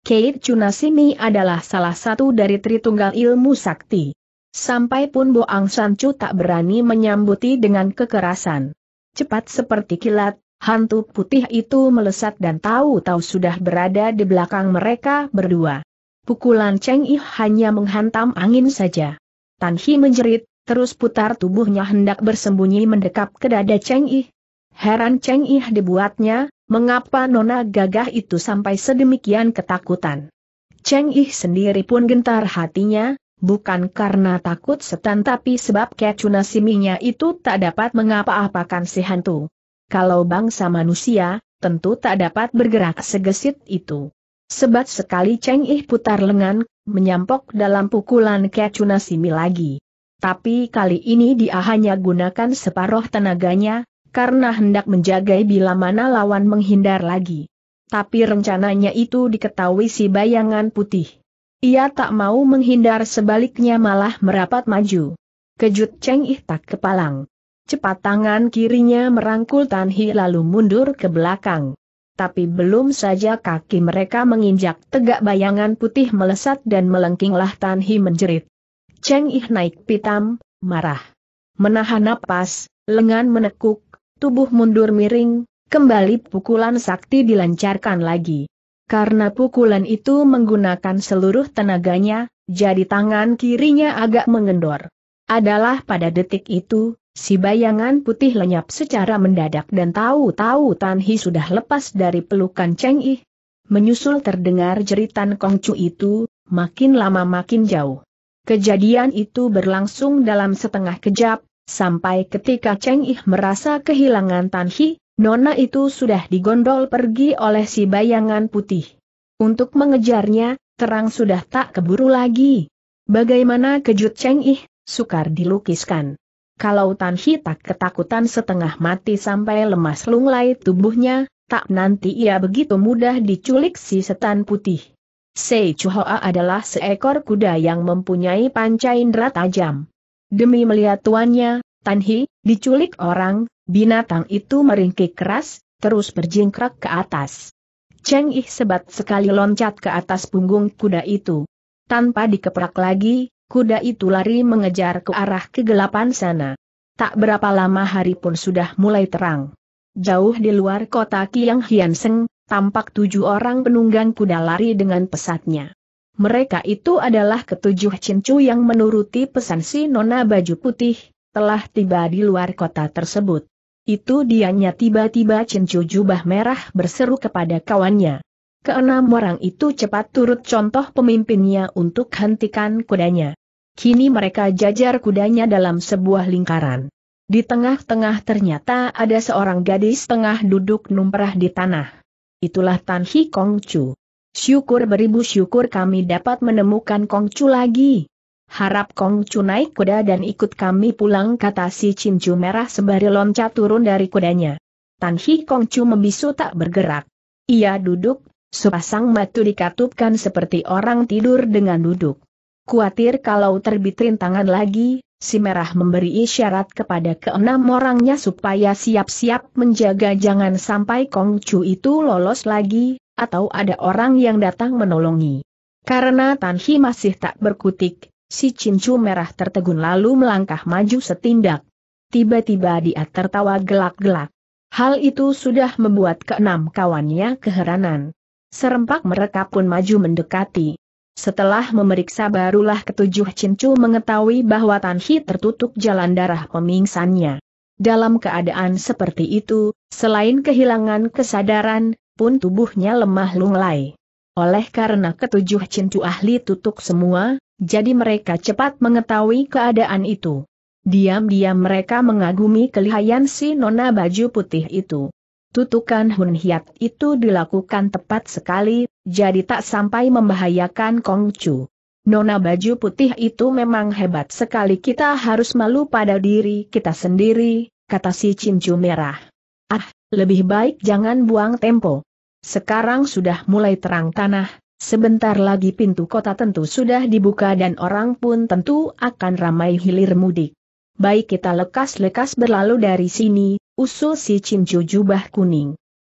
[SPEAKER 1] Keit Cunasimi adalah salah satu dari Tritunggal Ilmu Sakti. Sampai pun Bo Ang Sancu tak berani menyambuti dengan kekerasan. Cepat seperti kilat, hantu putih itu melesat dan tahu-tahu sudah berada di belakang mereka berdua. Pukulan Cheng Ih hanya menghantam angin saja. Tan Hi menjerit, terus putar tubuhnya hendak bersembunyi mendekap ke dada Cheng Ih. Heran Cheng Ih dibuatnya, mengapa nona gagah itu sampai sedemikian ketakutan. Cheng Ih sendiri pun gentar hatinya, bukan karena takut setan tapi sebab Keit Cunasiminya itu tak dapat mengapa-apakan si hantu. Kalau bangsa manusia, tentu tak dapat bergerak segesit itu. Sebat sekali Cheng Ih putar lengan, menyampok dalam pukulan Keit Cunasimi lagi. Tapi kali ini dia hanya gunakan separuh tenaganya, karena hendak menjaga bila mana lawan menghindar lagi. Tapi rencananya itu diketahui si bayangan putih. Ia tak mau menghindar, sebaliknya malah merapat maju. Kejut Cheng Ih tak kepalang. Cepat tangan kirinya merangkul Tan Hi lalu mundur ke belakang. Tapi belum saja kaki mereka menginjak tegak, bayangan putih melesat dan melengkinglah. Tan Hi menjerit. Cheng Ih naik pitam, marah. Menahan napas, lengan menekuk, tubuh mundur miring, kembali pukulan sakti dilancarkan lagi. Karena pukulan itu menggunakan seluruh tenaganya, jadi tangan kirinya agak mengendor. Adalah pada detik itu, si bayangan putih lenyap secara mendadak dan tahu-tahu Tan Hi sudah lepas dari pelukan Cheng Ih. Menyusul terdengar jeritan Kongcu itu, makin lama makin jauh. Kejadian itu berlangsung dalam setengah kejap, sampai ketika Cheng Ih merasa kehilangan Tan Hi, nona itu sudah digondol pergi oleh si bayangan putih. Untuk mengejarnya, terang sudah tak keburu lagi. Bagaimana kejut Cheng Ih, sukar dilukiskan. Kalau Tan Hi tak ketakutan setengah mati sampai lemas lunglai tubuhnya, tak nanti ia begitu mudah diculik si setan putih. Sei Chuhoa adalah seekor kuda yang mempunyai panca indera tajam. Demi melihat tuannya, Tan Hi, diculik orang, binatang itu meringkik keras, terus berjingkrak ke atas. Cheng Ih sebat sekali loncat ke atas punggung kuda itu. Tanpa dikeprak lagi, kuda itu lari mengejar ke arah kegelapan sana. Tak berapa lama hari pun sudah mulai terang. Jauh di luar kota Kiang Hian Seng, tampak tujuh orang penunggang kuda lari dengan pesatnya. Mereka itu adalah ketujuh cincu yang menuruti pesan si nona baju putih, telah tiba di luar kota tersebut. Itu dianya tiba-tiba cincu jubah merah berseru kepada kawannya. Keenam orang itu cepat turut contoh pemimpinnya untuk hentikan kudanya. Kini mereka jajar kudanya dalam sebuah lingkaran. Di tengah-tengah ternyata ada seorang gadis tengah duduk numprah di tanah. Itulah Tan Hi Kongcu. Syukur beribu syukur kami dapat menemukan Kongcu lagi. Harap Kongcu naik kuda dan ikut kami pulang, kata si cincu merah sembari loncat turun dari kudanya. Tan Hi Kongcu membisu tak bergerak. Ia duduk, sepasang mata dikatupkan seperti orang tidur dengan duduk. Kuatir kalau terbit rintangan lagi, si merah memberi isyarat kepada keenam orangnya supaya siap-siap menjaga jangan sampai Kongcu itu lolos lagi, atau ada orang yang datang menolongi. Karena Tan Hi masih tak berkutik, si cincu merah tertegun lalu melangkah maju setindak. Tiba-tiba dia tertawa gelak-gelak. Hal itu sudah membuat keenam kawannya keheranan. Serempak mereka pun maju mendekati. Setelah memeriksa barulah ketujuh cincu mengetahui bahwa Tan Hi tertutup jalan darah pemingsannya. Dalam keadaan seperti itu, selain kehilangan kesadaran, pun tubuhnya lemah lunglai. Oleh karena ketujuh cincu ahli tutuk semua, jadi mereka cepat mengetahui keadaan itu. Diam-diam mereka mengagumi kelihayan si nona baju putih itu. Tutukan Hun Hiat itu dilakukan tepat sekali, jadi tak sampai membahayakan Kongcu. Nona baju putih itu memang hebat sekali, kita harus malu pada diri kita sendiri, kata si cincu merah. Ah, lebih baik jangan buang tempo. Sekarang sudah mulai terang tanah, sebentar lagi pintu kota tentu sudah dibuka dan orang pun tentu akan ramai hilir mudik. Baik kita lekas-lekas berlalu dari sini, usul si cincu jubah kuning.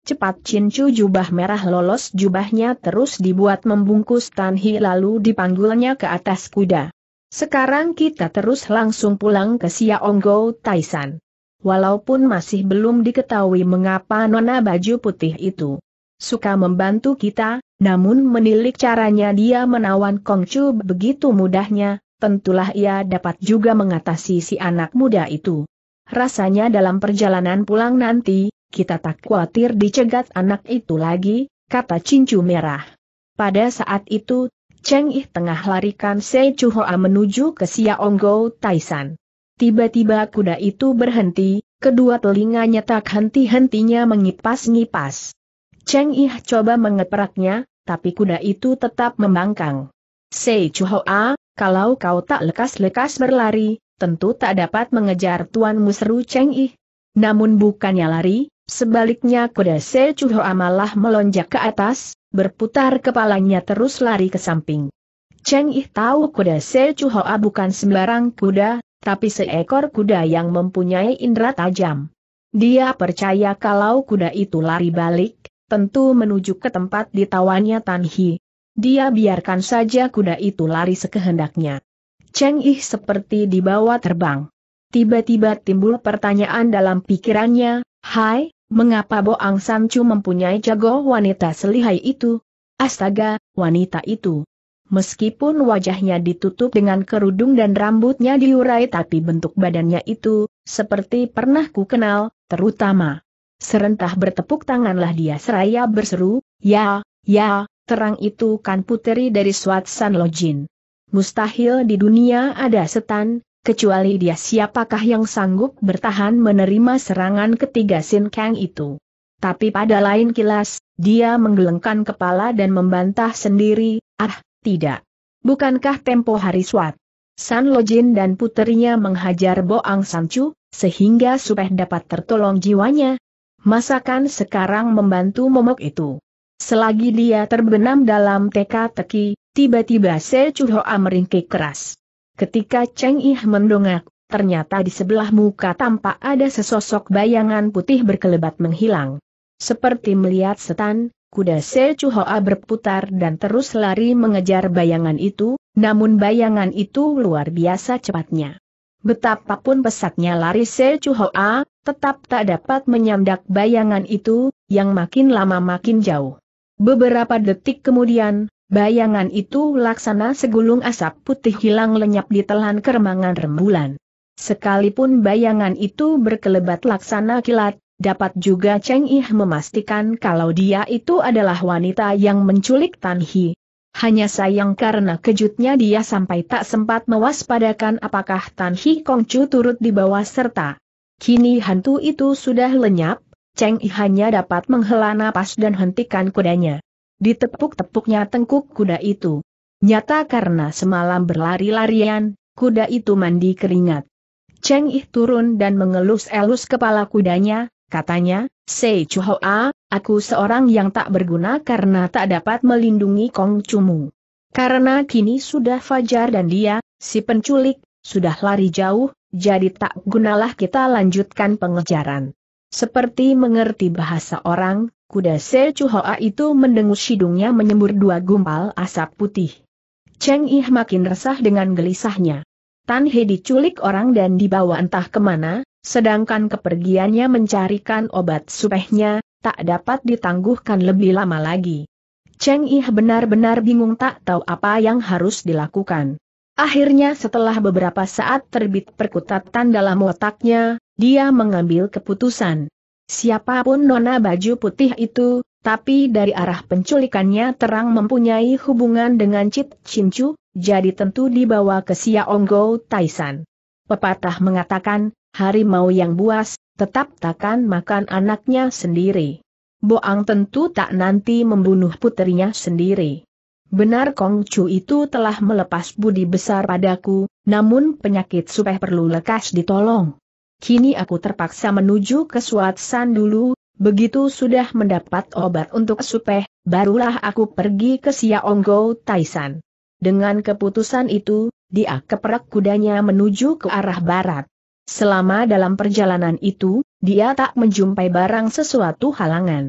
[SPEAKER 1] Cepat Cincu jubah merah lolos jubahnya terus dibuat membungkus Tan Hi lalu dipanggulnya ke atas kuda. Sekarang kita terus langsung pulang ke Siaonggo Taisan. Walaupun masih belum diketahui mengapa nona baju putih itu suka membantu kita, namun menilik caranya dia menawan Kongcu begitu mudahnya, tentulah ia dapat juga mengatasi si anak muda itu. Rasanya dalam perjalanan pulang nanti, kita tak khawatir dicegat anak itu lagi, kata Cincu merah. Pada saat itu, Cheng Ih tengah larikan Se Chu Hoa menuju ke Siaonggo Taisan. Tiba-tiba kuda itu berhenti, kedua telinganya tak henti-hentinya mengipas-ngipas. Cheng Ih coba mengepraknya, tapi kuda itu tetap membangkang. Se Chu Hoa, kalau kau tak lekas-lekas berlari, tentu tak dapat mengejar tuanmu, seru Cheng Ih. Namun bukannya lari, sebaliknya kuda Se Chu Hoa malah melonjak ke atas, berputar kepalanya terus lari ke samping. Cheng Ih tahu kuda Se Chu Hoa bukan sembarang kuda, tapi seekor kuda yang mempunyai indera tajam. Dia percaya kalau kuda itu lari balik, tentu menuju ke tempat ditawannya Tan Hi. Dia biarkan saja kuda itu lari sekehendaknya. Cheng Ih seperti dibawa terbang. Tiba-tiba timbul pertanyaan dalam pikirannya, hai, mengapa Bo Ang San Chu mempunyai jago wanita selihai itu? Astaga, wanita itu. Meskipun wajahnya ditutup dengan kerudung dan rambutnya diurai, tapi bentuk badannya itu seperti pernah ku kenal, terutama. Serentah bertepuk tanganlah dia seraya berseru, ya, ya, terang itu kan puteri dari Swat San Lojin. Mustahil di dunia ada setan, kecuali dia. Siapakah yang sanggup bertahan menerima serangan ketiga Sin Kang itu? Tapi pada lain kilas, dia menggelengkan kepala dan membantah sendiri, ah, tidak. Bukankah tempo hari Swat San Lojin dan puterinya menghajar Bo Ang San Chu, sehingga supaya dapat tertolong jiwanya? Masakan sekarang membantu momok itu? Selagi dia terbenam dalam teka-teki, tiba-tiba Se Chu Hoa meringkik keras. Ketika Cheng Ih mendongak, ternyata di sebelah muka tampak ada sesosok bayangan putih berkelebat menghilang. Seperti melihat setan, kuda Se Chu Hoa berputar dan terus lari mengejar bayangan itu, namun bayangan itu luar biasa cepatnya. Betapapun pesatnya lari Se Chu Hoa, tetap tak dapat menyamdak bayangan itu, yang makin lama makin jauh. Beberapa detik kemudian, bayangan itu laksana segulung asap putih hilang lenyap di telan keremangan rembulan. Sekalipun bayangan itu berkelebat laksana kilat, dapat juga Cheng Ih memastikan kalau dia itu adalah wanita yang menculik Tan Hi. Hanya sayang karena kejutnya dia sampai tak sempat mewaspadakan apakah Tan Hi Kongcu turut dibawa serta. Kini hantu itu sudah lenyap, Cheng Ih hanya dapat menghela napas dan hentikan kudanya. Ditepuk-tepuknya tengkuk kuda itu. Nyata karena semalam berlari-larian, kuda itu mandi keringat. Cheng Ih turun dan mengelus-elus kepala kudanya, katanya, Se Chu Hoa, aku seorang yang tak berguna karena tak dapat melindungi Kongcumu. Karena kini sudah fajar dan dia, si penculik, sudah lari jauh, jadi tak gunalah kita lanjutkan pengejaran. Seperti mengerti bahasa orang, kuda Se Chu Hoa itu mendengus, hidungnya menyembur dua gumpal asap putih. Cheng Ih makin resah dengan gelisahnya. Tan He diculik orang dan dibawa entah kemana, sedangkan kepergiannya mencarikan obat supehnya, tak dapat ditangguhkan lebih lama lagi. Cheng Ih benar-benar bingung tak tahu apa yang harus dilakukan. Akhirnya setelah beberapa saat terbit perkutatan dalam otaknya, dia mengambil keputusan. Siapapun nona baju putih itu, tapi dari arah penculikannya terang mempunyai hubungan dengan Cit Cincu, jadi tentu dibawa ke Siaonggo Taisan. Pepatah mengatakan, harimau yang buas, tetap takkan makan anaknya sendiri. Boang tentu tak nanti membunuh puterinya sendiri. Benar Kongcu itu telah melepas budi besar padaku, namun penyakit supeh perlu lekas ditolong. Kini aku terpaksa menuju ke Swat San dulu, begitu sudah mendapat obat untuk supeh, barulah aku pergi ke Siaonggo Taisan. Dengan keputusan itu, dia keperak kudanya menuju ke arah barat. Selama dalam perjalanan itu, dia tak menjumpai barang sesuatu halangan.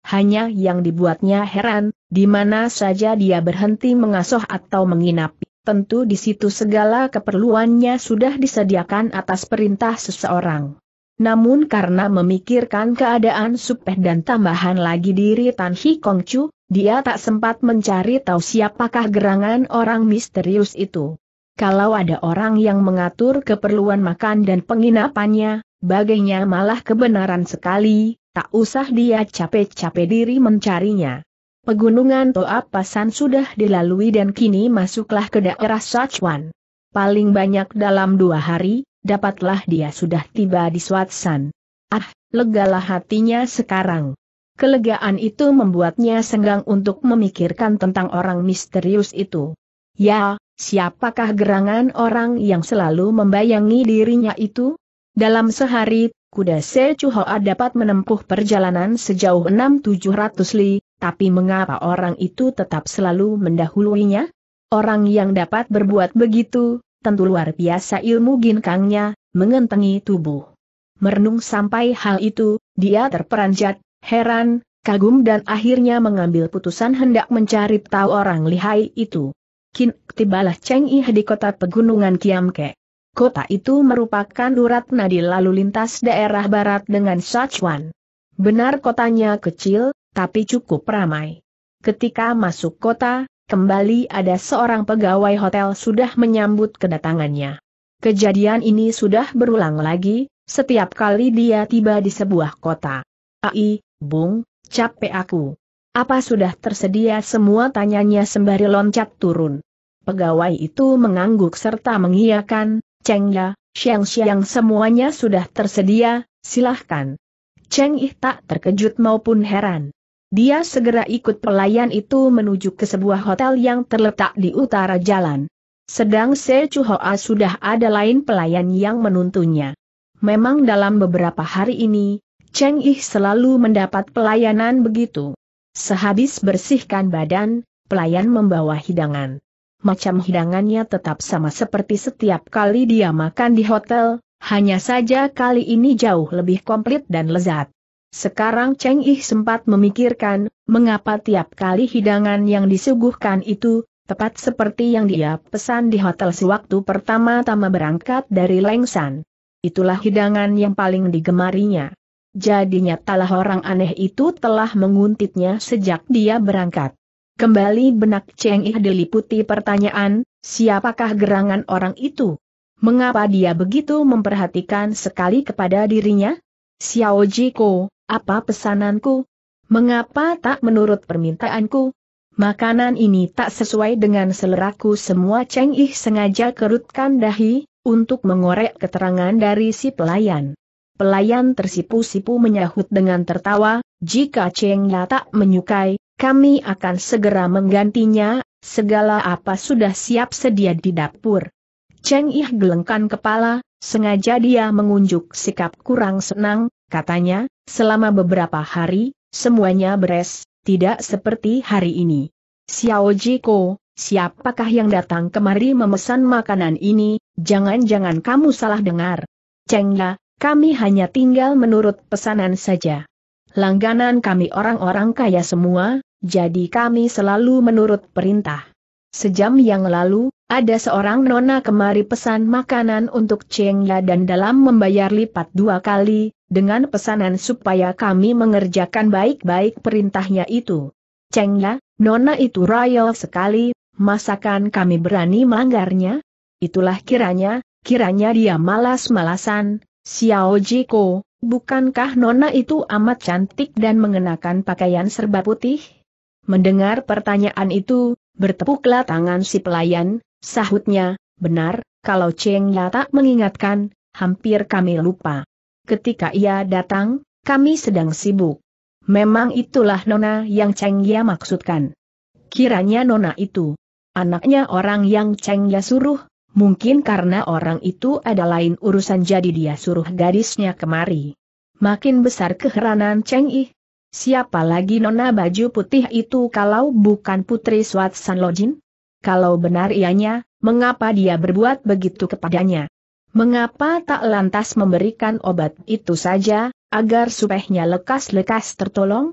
[SPEAKER 1] hanya yang dibuatnya heran, di mana saja dia berhenti mengasuh atau menginap. Tentu di situ segala keperluannya sudah disediakan atas perintah seseorang. Namun karena memikirkan keadaan Supeh dan tambahan lagi diri Tan Hi Kong Chu, dia tak sempat mencari tahu siapakah gerangan orang misterius itu. Kalau ada orang yang mengatur keperluan makan dan penginapannya, baginya malah kebenaran sekali, tak usah dia capek-capek diri mencarinya. Pegunungan Toa Pasan sudah dilalui dan kini masuklah ke daerah Sichuan. Paling banyak dalam dua hari, dapatlah dia sudah tiba di Swatsan. Ah, legalah hatinya sekarang. Kelegaan itu membuatnya senggang untuk memikirkan tentang orang misterius itu. Ya, siapakah gerangan orang yang selalu membayangi dirinya itu? Dalam sehari, kuda Se Chu Hoa dapat menempuh perjalanan sejauh enam tujuh ratus li, tapi mengapa orang itu tetap selalu mendahuluinya? Orang yang dapat berbuat begitu, tentu luar biasa ilmu ginkangnya, mengentengi tubuh. Merenung sampai hal itu, dia terperanjat, heran, kagum dan akhirnya mengambil putusan hendak mencari tahu orang lihai itu. Kini tibalah Cheng Ih di kota pegunungan Kiam Ke. Kota itu merupakan urat nadi lalu lintas daerah barat dengan Sichuan. Benar kotanya kecil, tapi cukup ramai. Ketika masuk kota, kembali ada seorang pegawai hotel sudah menyambut kedatangannya. Kejadian ini sudah berulang lagi, setiap kali dia tiba di sebuah kota. "Ai, Bung, capek aku. Apa sudah tersedia semua?" tanyanya sembari loncat turun. Pegawai itu mengangguk serta mengiyakan, "Cheng Ya, Siang Siang semuanya sudah tersedia, silahkan." Cheng Ih tak terkejut maupun heran. Dia segera ikut pelayan itu menuju ke sebuah hotel yang terletak di utara jalan. Sedang Se Chu Hoa sudah ada lain pelayan yang menuntunnya. Memang dalam beberapa hari ini, Cheng Ih selalu mendapat pelayanan begitu. Sehabis bersihkan badan, pelayan membawa hidangan. Macam hidangannya tetap sama seperti setiap kali dia makan di hotel, hanya saja kali ini jauh lebih komplit dan lezat. Sekarang Cheng Ih sempat memikirkan, mengapa tiap kali hidangan yang disuguhkan itu, tepat seperti yang dia pesan di hotel sewaktu pertama-tama berangkat dari Lengsan. Itulah hidangan yang paling digemarinya. Jadi nyatalah orang aneh itu telah menguntitnya sejak dia berangkat. Kembali benak Cheng Ih diliputi pertanyaan, siapakah gerangan orang itu? Mengapa dia begitu memperhatikan sekali kepada dirinya? "Xiao Jiko, apa pesananku? Mengapa tak menurut permintaanku? Makanan ini tak sesuai dengan seleraku." Semua Cheng Ih sengaja kerutkan dahi, untuk mengorek keterangan dari si pelayan. Pelayan tersipu-sipu menyahut dengan tertawa, "Jika Cheng Ya tak menyukai, kami akan segera menggantinya, segala apa sudah siap sedia di dapur." Cheng Ih gelengkan kepala, sengaja dia mengunjuk sikap kurang senang, katanya, "Selama beberapa hari, semuanya beres, tidak seperti hari ini. Xiao Jiko, siapakah yang datang kemari memesan makanan ini? Jangan-jangan kamu salah dengar. Cheng Ya, kami hanya tinggal menurut pesanan saja. Langganan kami orang-orang kaya semua, jadi kami selalu menurut perintah. Sejam yang lalu, ada seorang nona kemari pesan makanan untuk Cheng Ya dan dalam membayar lipat dua kali, dengan pesanan supaya kami mengerjakan baik-baik perintahnya itu. Cheng Ya, nona itu royal sekali, masakan kami berani melanggarnya? Itulah kiranya, kiranya dia malas-malasan." "Xiao Jiko, bukankah nona itu amat cantik dan mengenakan pakaian serba putih?" Mendengar pertanyaan itu, bertepuklah tangan si pelayan, sahutnya, "Benar, kalau Cheng Ya tak mengingatkan, hampir kami lupa. Ketika ia datang, kami sedang sibuk." Memang itulah nona yang Cheng Ya maksudkan. Kiranya nona itu anaknya orang yang Cheng Ya suruh, mungkin karena orang itu ada lain urusan jadi dia suruh gadisnya kemari. Makin besar keheranan Cheng Ih. Siapa lagi nona baju putih itu kalau bukan putri Swat San Lojin? Kalau benar ianya, mengapa dia berbuat begitu kepadanya? Mengapa tak lantas memberikan obat itu saja, agar supehnya lekas-lekas tertolong?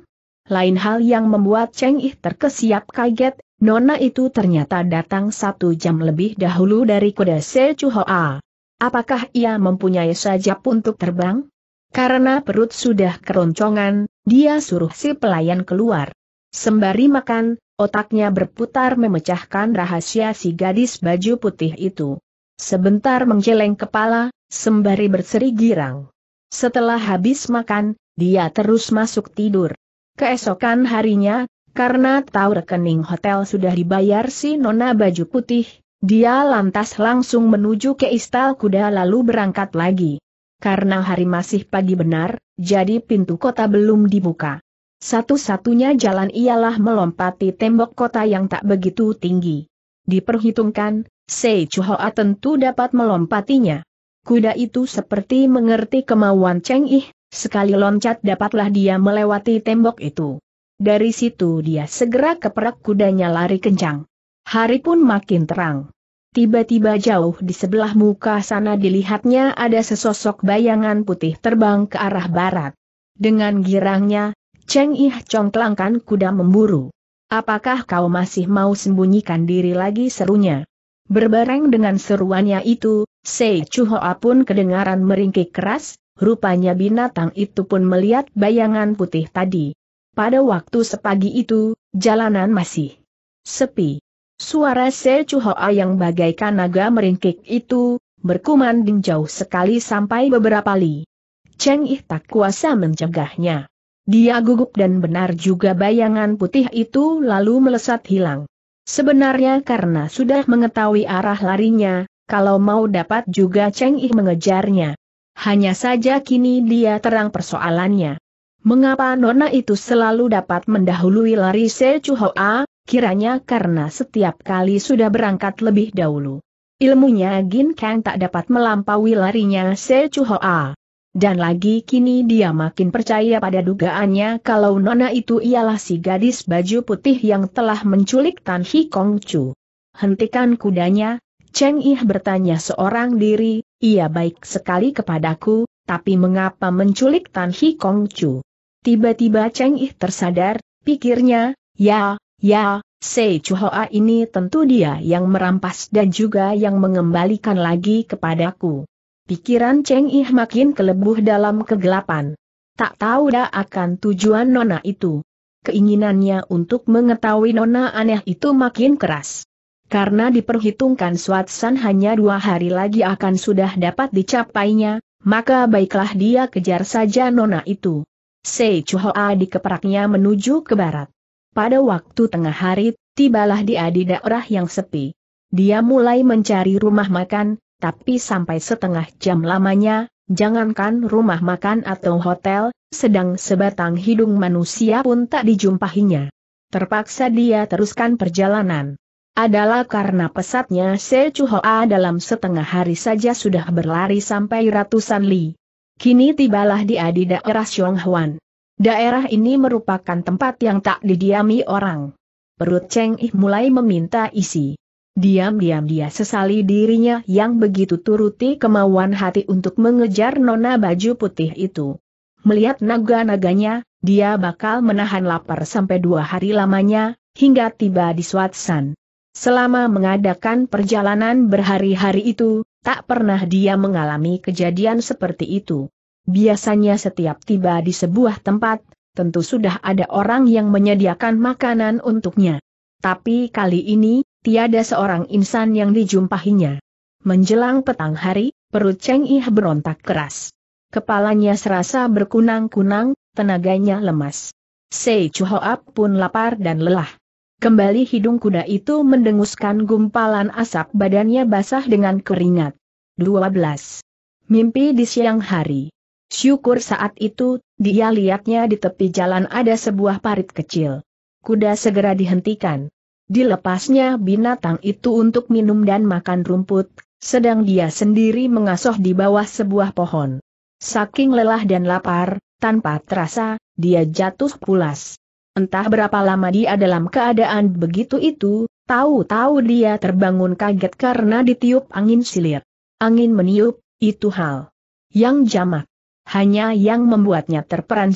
[SPEAKER 1] Lain hal yang membuat Cheng Ih terkesiap kaget, nona itu ternyata datang satu jam lebih dahulu dari kuda Se Chu Hoa. Apakah ia mempunyai sajap untuk terbang? Karena perut sudah keroncongan, dia suruh si pelayan keluar. Sembari makan, otaknya berputar memecahkan rahasia si gadis baju putih itu. Sebentar menggeleng kepala, sembari berseri girang. Setelah habis makan, dia terus masuk tidur. Keesokan harinya, karena tahu rekening hotel sudah dibayar si nona baju putih, dia lantas langsung menuju ke istal kuda lalu berangkat lagi. Karena hari masih pagi benar, jadi pintu kota belum dibuka. Satu-satunya jalan ialah melompati tembok kota yang tak begitu tinggi. Diperhitungkan, Se Chu Hoa tentu dapat melompatinya. Kuda itu seperti mengerti kemauan Cheng Ih, sekali loncat dapatlah dia melewati tembok itu. Dari situ dia segera keperak kudanya lari kencang. Hari pun makin terang. Tiba-tiba jauh di sebelah muka sana dilihatnya ada sesosok bayangan putih terbang ke arah barat. Dengan girangnya, Cheng Ih congklangkan kuda memburu. "Apakah kau masih mau sembunyikan diri lagi?" serunya. Berbareng dengan seruannya itu, Se Chu Hoa pun kedengaran meringkik keras, rupanya binatang itu pun melihat bayangan putih tadi. Pada waktu sepagi itu, jalanan masih sepi. Suara Se Chu Hoa yang bagaikan naga meringkik itu, berkumandang jauh sekali sampai beberapa li. Cheng Ih tak kuasa mencegahnya. Dia gugup dan benar juga bayangan putih itu lalu melesat hilang. Sebenarnya karena sudah mengetahui arah larinya, kalau mau dapat juga Cheng Ih mengejarnya. Hanya saja kini dia terang persoalannya. Mengapa nona itu selalu dapat mendahului lari Se Chu Hoa? Kiranya karena setiap kali sudah berangkat lebih dahulu. Ilmunya Gin Kang tak dapat melampaui larinya Se Chu Hoa. Dan lagi kini dia makin percaya pada dugaannya kalau nona itu ialah si gadis baju putih yang telah menculik Tan Hi Kong Chu. "Hentikan kudanya," Cheng Ih bertanya seorang diri, "ia baik sekali kepadaku, tapi mengapa menculik Tan Hi Kong Chu?" Tiba-tiba Cheng Ih tersadar, pikirnya, ya, ya, Se Chu Hoa ini tentu dia yang merampas dan juga yang mengembalikan lagi kepadaku. Pikiran Cheng Ih makin kelebuh dalam kegelapan. Tak tahu dah akan tujuan nona itu. Keinginannya untuk mengetahui nona aneh itu makin keras. Karena diperhitungkan Swatsan hanya dua hari lagi akan sudah dapat dicapainya, maka baiklah dia kejar saja nona itu. Se Chu Hoa dikepraknya menuju ke barat. Pada waktu tengah hari, tibalah dia di daerah yang sepi. Dia mulai mencari rumah makan, tapi sampai setengah jam lamanya, jangankan rumah makan atau hotel, sedang sebatang hidung manusia pun tak dijumpainya. Terpaksa dia teruskan perjalanan. Adalah karena pesatnya Se Chu Hoa dalam setengah hari saja sudah berlari sampai ratusan li. Kini tibalah dia di daerah Xionghuan. Daerah ini merupakan tempat yang tak didiami orang. Perut Cheng Ih mulai meminta isi. Diam-diam dia sesali dirinya yang begitu turuti kemauan hati untuk mengejar nona baju putih itu. Melihat naga-naganya, dia bakal menahan lapar sampai dua hari lamanya, hingga tiba di Swatsan. Selama mengadakan perjalanan berhari-hari itu, tak pernah dia mengalami kejadian seperti itu. Biasanya setiap tiba di sebuah tempat, tentu sudah ada orang yang menyediakan makanan untuknya. Tapi kali ini, tiada seorang insan yang dijumpainya. Menjelang petang hari, perut Cheng Ih berontak keras. Kepalanya serasa berkunang-kunang, tenaganya lemas. Se Chu Hoa pun lapar dan lelah. Kembali hidung kuda itu mendenguskan gumpalan asap, badannya basah dengan keringat. dua belas. Mimpi di siang hari. Syukur saat itu, dia lihatnya di tepi jalan ada sebuah parit kecil. Kuda segera dihentikan. Dilepasnya binatang itu untuk minum dan makan rumput, sedang dia sendiri mengasuh di bawah sebuah pohon. Saking lelah dan lapar, tanpa terasa, dia jatuh pulas. Entah berapa lama dia dalam keadaan begitu itu, tahu-tahu dia terbangun kaget karena ditiup angin silir. Angin meniup, itu hal yang jamak. Hanya yang membuatnya terperanjat,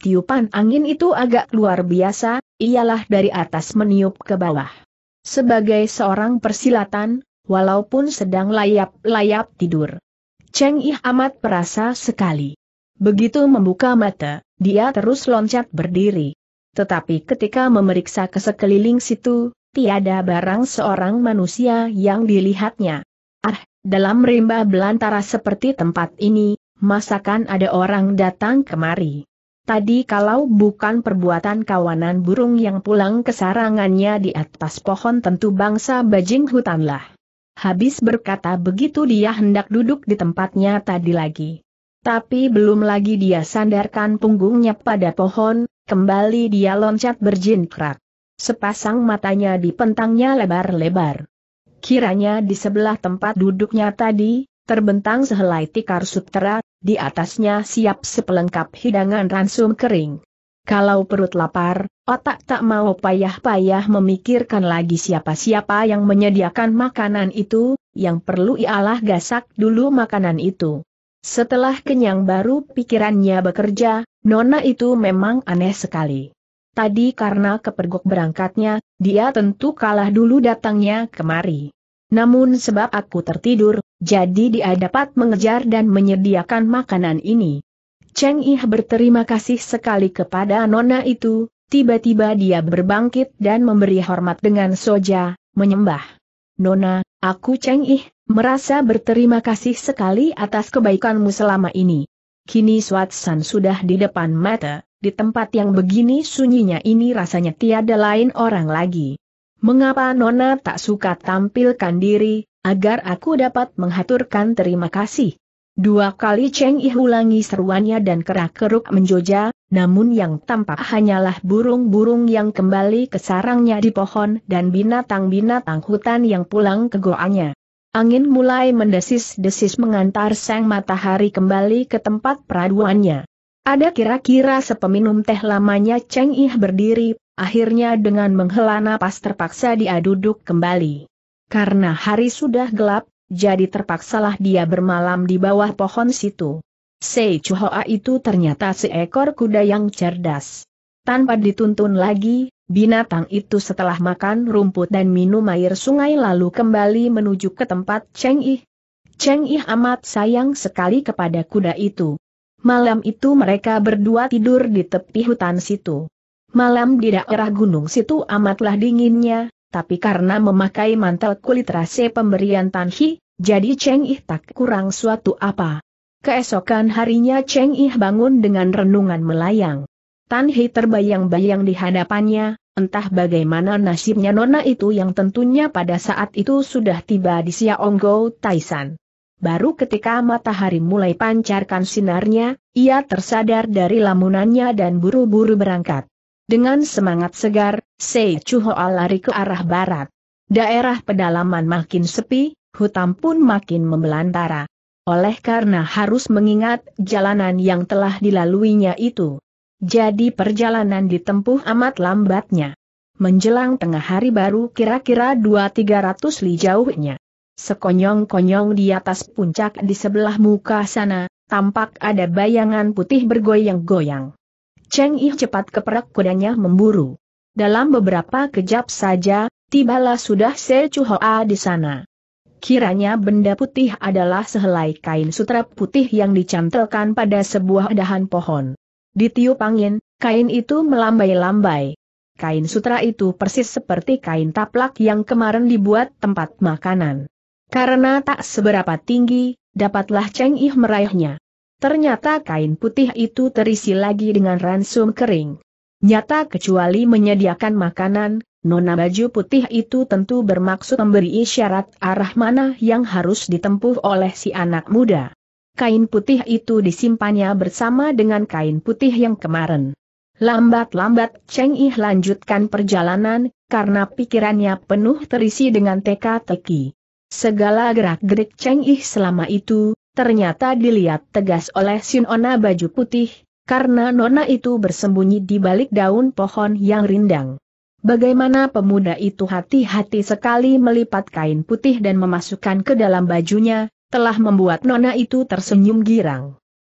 [SPEAKER 1] Tiupan angin itu agak luar biasa, ialah dari atas meniup ke bawah. Sebagai seorang persilatan, walaupun sedang layap-layap tidur, Cheng Ih amat perasa sekali. Begitu membuka mata, dia terus loncat berdiri. Tetapi ketika memeriksa ke sekeliling situ, tiada barang seorang manusia yang dilihatnya. Ah, dalam rimba belantara seperti tempat ini, masakan ada orang datang kemari? Tadi kalau bukan perbuatan kawanan burung yang pulang ke sarangannya di atas pohon tentu bangsa bajing hutanlah. Habis berkata begitu dia hendak duduk di tempatnya tadi lagi. Tapi belum lagi dia sandarkan punggungnya pada pohon, kembali dia loncat berjinkrak. Sepasang matanya dipentangnya lebar-lebar. Kiranya di sebelah tempat duduknya tadi, terbentang sehelai tikar sutera, di atasnya siap sepelengkap hidangan ransum kering. Kalau perut lapar, otak tak mau payah-payah memikirkan lagi siapa-siapa yang menyediakan makanan itu, yang perlu ialah gasak dulu makanan itu. Setelah kenyang baru pikirannya bekerja, nona itu memang aneh sekali. Tadi karena kepergok berangkatnya, dia tentu kalah dulu datangnya kemari. Namun sebab aku tertidur, jadi dia dapat mengejar dan menyediakan makanan ini. Cheng Ih berterima kasih sekali kepada nona itu, tiba-tiba dia berbangkit dan memberi hormat dengan soja, menyembah. Nona, aku Cheng Ih, merasa berterima kasih sekali atas kebaikanmu selama ini. Kini Swatsan sudah di depan mata, di tempat yang begini sunyinya ini rasanya tiada lain orang lagi. Mengapa nona tak suka tampilkan diri, agar aku dapat menghaturkan terima kasih? Dua kali Cheng Ih ulangi seruannya dan kerak-keruk menjoja, namun yang tampak hanyalah burung-burung yang kembali ke sarangnya di pohon dan binatang-binatang hutan yang pulang ke goanya. Angin mulai mendesis-desis mengantar sang matahari kembali ke tempat peraduannya. Ada kira-kira sepeminum teh lamanya Cheng Ih berdiri, akhirnya dengan menghela napas terpaksa dia duduk kembali. Karena hari sudah gelap, jadi terpaksalah dia bermalam di bawah pohon situ. Se Chuhoa itu ternyata seekor kuda yang cerdas. Tanpa dituntun lagi, binatang itu setelah makan rumput dan minum air sungai lalu kembali menuju ke tempat Cheng Ih. Cheng Ih amat sayang sekali kepada kuda itu. Malam itu mereka berdua tidur di tepi hutan situ. Malam di daerah gunung situ amatlah dinginnya, tapi karena memakai mantel kulit rase pemberian Tan Hi, jadi Cheng Ih tak kurang suatu apa. Keesokan harinya Cheng Ih bangun dengan renungan melayang. Tan Hi terbayang-bayang di hadapannya, entah bagaimana nasibnya nona itu yang tentunya pada saat itu sudah tiba di Xiaonggo Taisan. Baru ketika matahari mulai pancarkan sinarnya, ia tersadar dari lamunannya dan buru-buru berangkat. Dengan semangat segar, Se Chuhoa lari ke arah barat. Daerah pedalaman makin sepi, hutan pun makin membelantara. Oleh karena harus mengingat jalanan yang telah dilaluinya itu, jadi perjalanan ditempuh amat lambatnya. Menjelang tengah hari baru kira-kira dua tiga ratus li jauhnya. Sekonyong-konyong di atas puncak di sebelah muka sana, tampak ada bayangan putih bergoyang-goyang. Cheng Ih cepat keperak kudanya memburu. Dalam beberapa kejap saja, tibalah sudah Se Chuhoa di sana. Kiranya benda putih adalah sehelai kain sutra putih yang dicantelkan pada sebuah dahan pohon. Ditiup angin, kain itu melambai-lambai. Kain sutra itu persis seperti kain taplak yang kemarin dibuat tempat makanan. Karena tak seberapa tinggi, dapatlah Cheng Ih meraihnya. Ternyata kain putih itu terisi lagi dengan ransum kering. Nyata kecuali menyediakan makanan, nona baju putih itu tentu bermaksud memberi isyarat arah mana yang harus ditempuh oleh si anak muda. Kain putih itu disimpannya bersama dengan kain putih yang kemarin. Lambat-lambat Cheng Ih lanjutkan perjalanan, karena pikirannya penuh terisi dengan teka-teki. Segala gerak-gerik Cheng Ih selama itu, ternyata dilihat tegas oleh si nona baju putih, karena nona itu bersembunyi di balik daun pohon yang rindang. Bagaimana pemuda itu hati-hati sekali melipat kain putih dan memasukkan ke dalam bajunya, telah membuat nona itu tersenyum girang.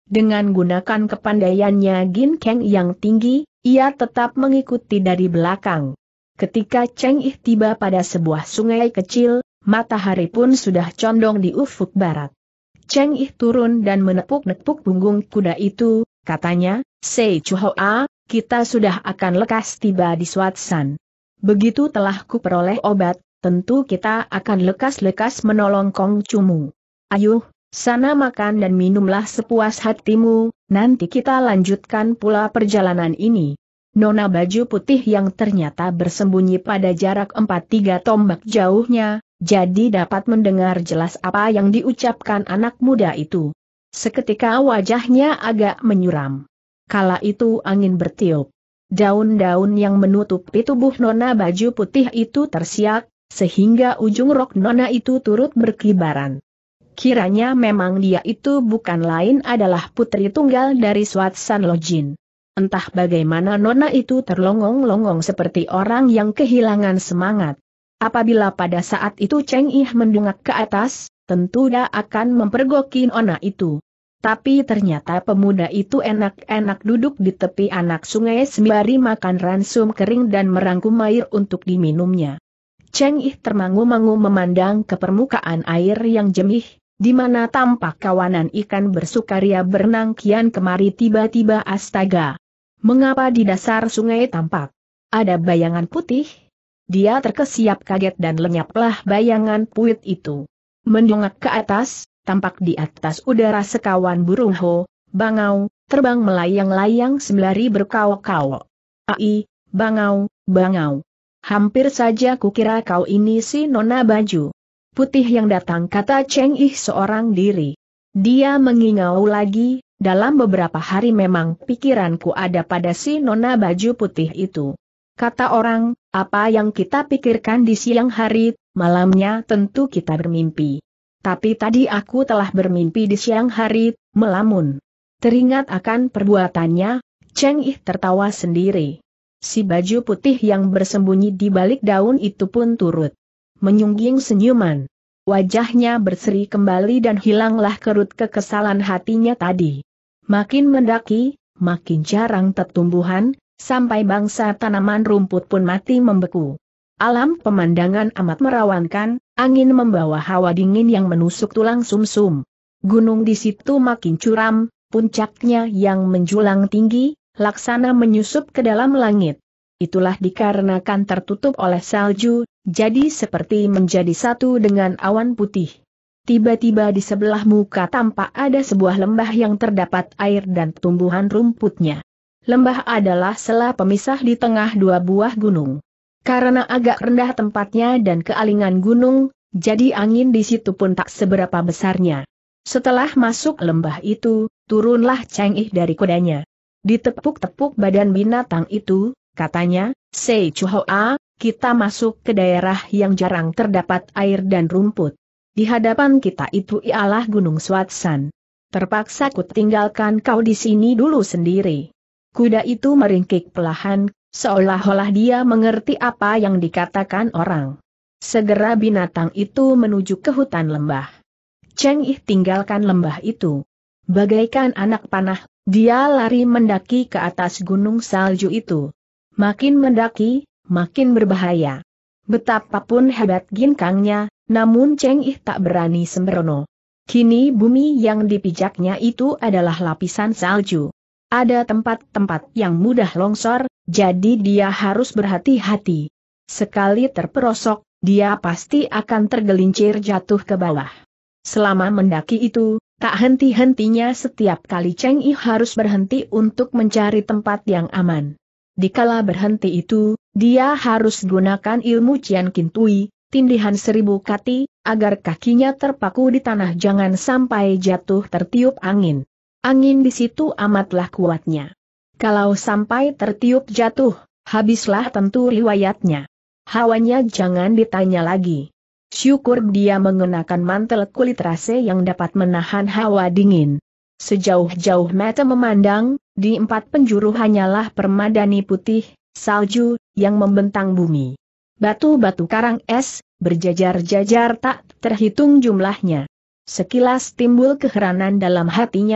[SPEAKER 1] Dengan gunakan kepandaiannya Gin Kang yang tinggi, ia tetap mengikuti dari belakang. Ketika Cheng Ih tiba pada sebuah sungai kecil, matahari pun sudah condong di ufuk barat. Cheng Ih turun dan menepuk-nepuk punggung kuda itu, katanya, "Sei Chuhoa, kita sudah akan lekas tiba di Swatsan. Begitu telah kuperoleh obat, tentu kita akan lekas-lekas menolong Kong Cumu. Ayo, sana makan dan minumlah sepuas hatimu, nanti kita lanjutkan pula perjalanan ini." Nona baju putih yang ternyata bersembunyi pada jarak empat tiga tombak jauhnya, jadi dapat mendengar jelas apa yang diucapkan anak muda itu. Seketika wajahnya agak menyuram. Kala itu angin bertiup. Daun-daun yang menutupi tubuh nona baju putih itu tersiak, sehingga ujung rok nona itu turut berkibaran. Kiranya memang dia itu bukan lain adalah putri tunggal dari Swatsan Lojin. Entah bagaimana nona itu terlongong-longong seperti orang yang kehilangan semangat. Apabila pada saat itu Cheng Ih mendongak ke atas, tentu dia akan mempergoki nona itu. Tapi ternyata pemuda itu enak-enak duduk di tepi anak sungai sembari makan ransum kering dan merangkum air untuk diminumnya. Cheng Ih termangu-mangu memandang ke permukaan air yang jernih, di mana tampak kawanan ikan bersukaria berenang kian kemari. Tiba-tiba astaga! Mengapa di dasar sungai tampak ada bayangan putih? Dia terkesiap kaget dan lenyaplah bayangan puit itu. Mendongak ke atas, tampak di atas udara sekawan burung ho, bangau, terbang melayang-layang sembari berkaok-kaok. "Ai, bangau, bangau. Hampir saja kukira kau ini si nona baju putih yang datang," kata Cheng Ih seorang diri. Dia mengingau lagi, "Dalam beberapa hari memang pikiranku ada pada si nona baju putih itu. Kata orang, apa yang kita pikirkan di siang hari, malamnya tentu kita bermimpi. Tapi tadi aku telah bermimpi di siang hari, melamun." Teringat akan perbuatannya, Cheng Ih tertawa sendiri. Si baju putih yang bersembunyi di balik daun itu pun turut menyungging senyuman. Wajahnya berseri kembali dan hilanglah kerut kekesalan hatinya tadi. Makin mendaki, makin jarang tertumbuhan, sampai bangsa tanaman rumput pun mati membeku. Alam pemandangan amat merawankan, angin membawa hawa dingin yang menusuk tulang sumsum. Gunung di situ makin curam, puncaknya yang menjulang tinggi, laksana menyusup ke dalam langit. Itulah dikarenakan tertutup oleh salju, jadi seperti menjadi satu dengan awan putih. Tiba-tiba di sebelah muka tampak ada sebuah lembah yang terdapat air dan tumbuhan rumputnya. Lembah adalah sela pemisah di tengah dua buah gunung. Karena agak rendah tempatnya dan kealingan gunung, jadi angin di situ pun tak seberapa besarnya. Setelah masuk lembah itu, turunlah Cheng Ih dari kudanya. Ditepuk-tepuk badan binatang itu, katanya, "Sei Chuhoa, kita masuk ke daerah yang jarang terdapat air dan rumput. Di hadapan kita itu ialah Gunung Swatsan. Terpaksa ku tinggalkan kau di sini dulu sendiri." Kuda itu meringkik perlahan, seolah-olah dia mengerti apa yang dikatakan orang. Segera binatang itu menuju ke hutan lembah. Cheng Ih tinggalkan lembah itu. Bagaikan anak panah, dia lari mendaki ke atas gunung salju itu. Makin mendaki, makin berbahaya. Betapapun hebat ginkangnya, namun Cheng Ih tak berani sembrono. Kini bumi yang dipijaknya itu adalah lapisan salju. Ada tempat-tempat yang mudah longsor, jadi dia harus berhati-hati. Sekali terperosok, dia pasti akan tergelincir jatuh ke bawah. Selama mendaki itu, tak henti-hentinya setiap kali Cheng Ih harus berhenti untuk mencari tempat yang aman. Dikala berhenti itu, dia harus gunakan ilmu Cian Kin Tui, tindihan seribu kati, agar kakinya terpaku di tanah jangan sampai jatuh tertiup angin. Angin di situ amatlah kuatnya. Kalau sampai tertiup jatuh, habislah tentu riwayatnya. Hawanya jangan ditanya lagi. Syukur dia mengenakan mantel kulit rase yang dapat menahan hawa dingin. Sejauh-jauh mata memandang, di empat penjuru hanyalah permadani putih, salju, yang membentang bumi. Batu-batu karang es, berjajar-jajar tak terhitung jumlahnya. Sekilas timbul keheranan dalam hatinya,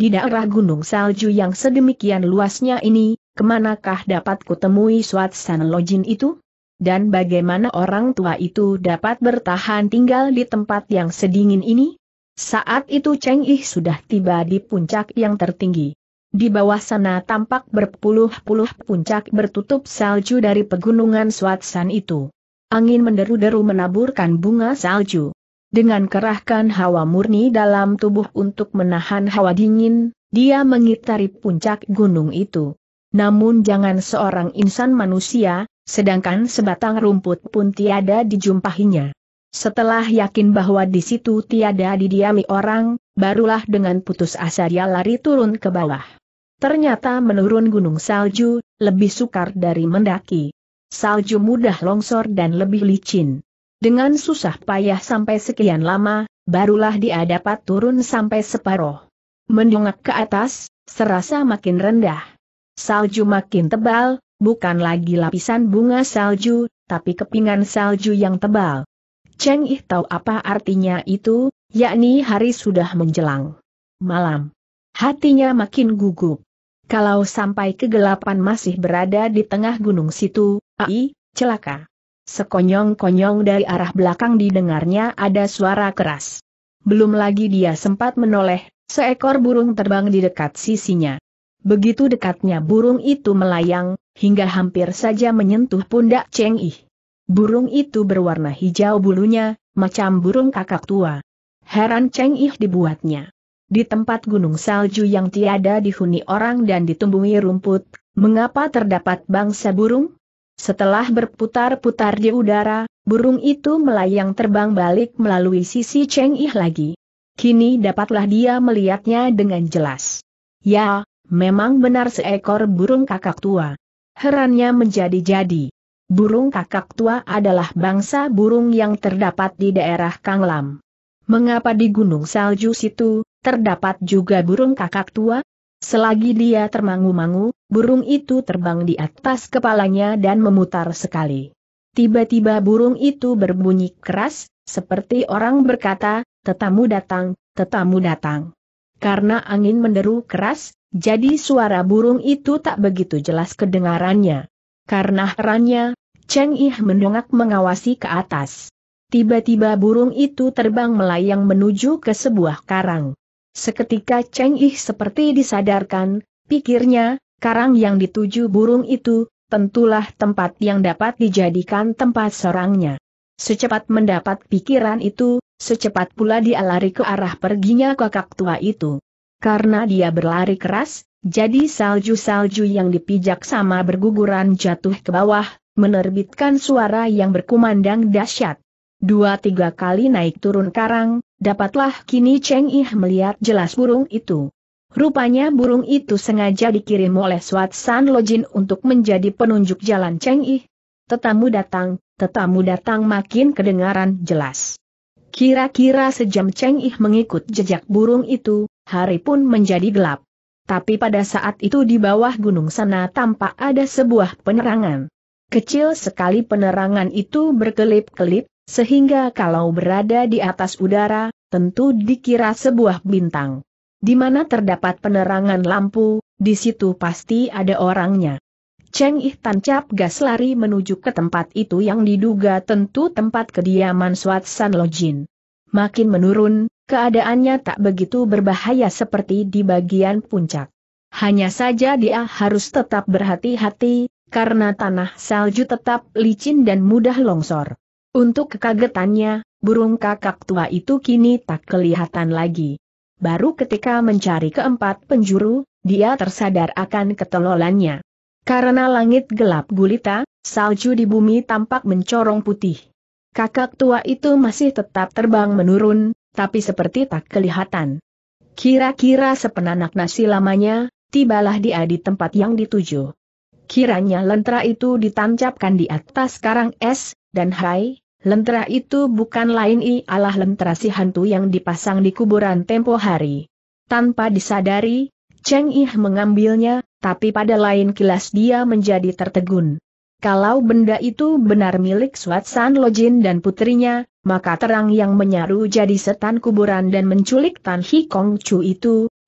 [SPEAKER 1] Di daerah gunung salju yang sedemikian luasnya ini, kemanakah dapat kutemui Swatsan Lojin itu? Dan bagaimana orang tua itu dapat bertahan tinggal di tempat yang sedingin ini? Saat itu Cheng Ih sudah tiba di puncak yang tertinggi. Di bawah sana tampak berpuluh-puluh puncak bertutup salju dari pegunungan Swatsan itu. Angin menderu-deru menaburkan bunga salju. Dengan kerahkan hawa murni dalam tubuh untuk menahan hawa dingin, dia mengitari puncak gunung itu. Namun jangan seorang insan manusia, sedangkan sebatang rumput pun tiada dijumpainya. Setelah yakin bahwa di situ tiada didiami orang, barulah dengan putus asa dia lari turun ke bawah. Ternyata menurun gunung salju, lebih sukar dari mendaki. Salju mudah longsor dan lebih licin. Dengan susah payah sampai sekian lama, barulah dia dapat turun sampai separuh. Mendongak ke atas, serasa makin rendah. Salju makin tebal, bukan lagi lapisan bunga salju, tapi kepingan salju yang tebal. Cheng Ih tahu apa artinya itu, yakni hari sudah menjelang malam. Hatinya makin gugup. Kalau sampai kegelapan masih berada di tengah gunung situ, ai, celaka. Sekonyong-konyong dari arah belakang didengarnya ada suara keras. Belum lagi dia sempat menoleh, seekor burung terbang di dekat sisinya. Begitu dekatnya burung itu melayang, hingga hampir saja menyentuh pundak Cheng Ih. Burung itu berwarna hijau bulunya, macam burung kakak tua. Heran Cheng Ih dibuatnya. Di tempat gunung salju yang tiada dihuni orang dan ditumbuhi rumput, mengapa terdapat bangsa burung? Setelah berputar-putar di udara, burung itu melayang terbang balik melalui sisi Cheng Ih lagi. Kini dapatlah dia melihatnya dengan jelas. Ya, memang benar seekor burung kakak tua. Herannya menjadi-jadi. Burung kakak tua adalah bangsa burung yang terdapat di daerah Kanglam. Mengapa di gunung salju situ terdapat juga burung kakak tua? Selagi dia termangu-mangu, burung itu terbang di atas kepalanya dan memutar sekali. Tiba-tiba burung itu berbunyi keras, seperti orang berkata, "Tetamu datang, tetamu datang." Karena angin menderu keras, jadi suara burung itu tak begitu jelas kedengarannya. Karena herannya, Cheng Ih mendongak mengawasi ke atas. Tiba-tiba burung itu terbang melayang menuju ke sebuah karang. Seketika Cheng Ih seperti disadarkan, pikirnya, karang yang dituju burung itu, tentulah tempat yang dapat dijadikan tempat sarangnya. Secepat mendapat pikiran itu, secepat pula dia lari ke arah perginya kakak tua itu. Karena dia berlari keras, jadi salju-salju yang dipijak sama berguguran jatuh ke bawah, menerbitkan suara yang berkumandang dahsyat. Dua tiga kali naik turun karang, dapatlah kini Cheng Ih melihat jelas burung itu. Rupanya burung itu sengaja dikirim oleh Swatsan Lojin untuk menjadi penunjuk jalan Cheng Ih. Tetamu datang, tetamu datang makin kedengaran jelas. Kira-kira sejam Cheng Ih mengikut jejak burung itu, hari pun menjadi gelap. Tapi pada saat itu di bawah gunung sana tampak ada sebuah penerangan. Kecil sekali penerangan itu berkelip-kelip, sehingga kalau berada di atas udara, tentu dikira sebuah bintang. Di mana terdapat penerangan lampu, di situ pasti ada orangnya. Cheng Ih tancap gas lari menuju ke tempat itu yang diduga tentu tempat kediaman Swatsan Lojin. Makin menurun, keadaannya tak begitu berbahaya seperti di bagian puncak. Hanya saja dia harus tetap berhati-hati, karena tanah salju tetap licin dan mudah longsor. Untuk kekagetannya, burung kakak tua itu kini tak kelihatan lagi. Baru ketika mencari keempat penjuru, dia tersadar akan ketelolannya. Karena langit gelap gulita, salju di bumi tampak mencorong putih. Kakak tua itu masih tetap terbang menurun, tapi seperti tak kelihatan. Kira-kira sepenanak nasi lamanya, tibalah dia di tempat yang dituju. Kiranya lentera itu ditancapkan di atas karang es, dan hai, lentera itu bukan lain ialah lentera si hantu yang dipasang di kuburan tempo hari. Tanpa disadari, Cheng Ih mengambilnya, tapi pada lain kilas dia menjadi tertegun. Kalau benda itu benar milik Swatsan Lojin dan putrinya, maka terang yang menyaru jadi setan kuburan dan menculik Tan Hi Kong Chu itu,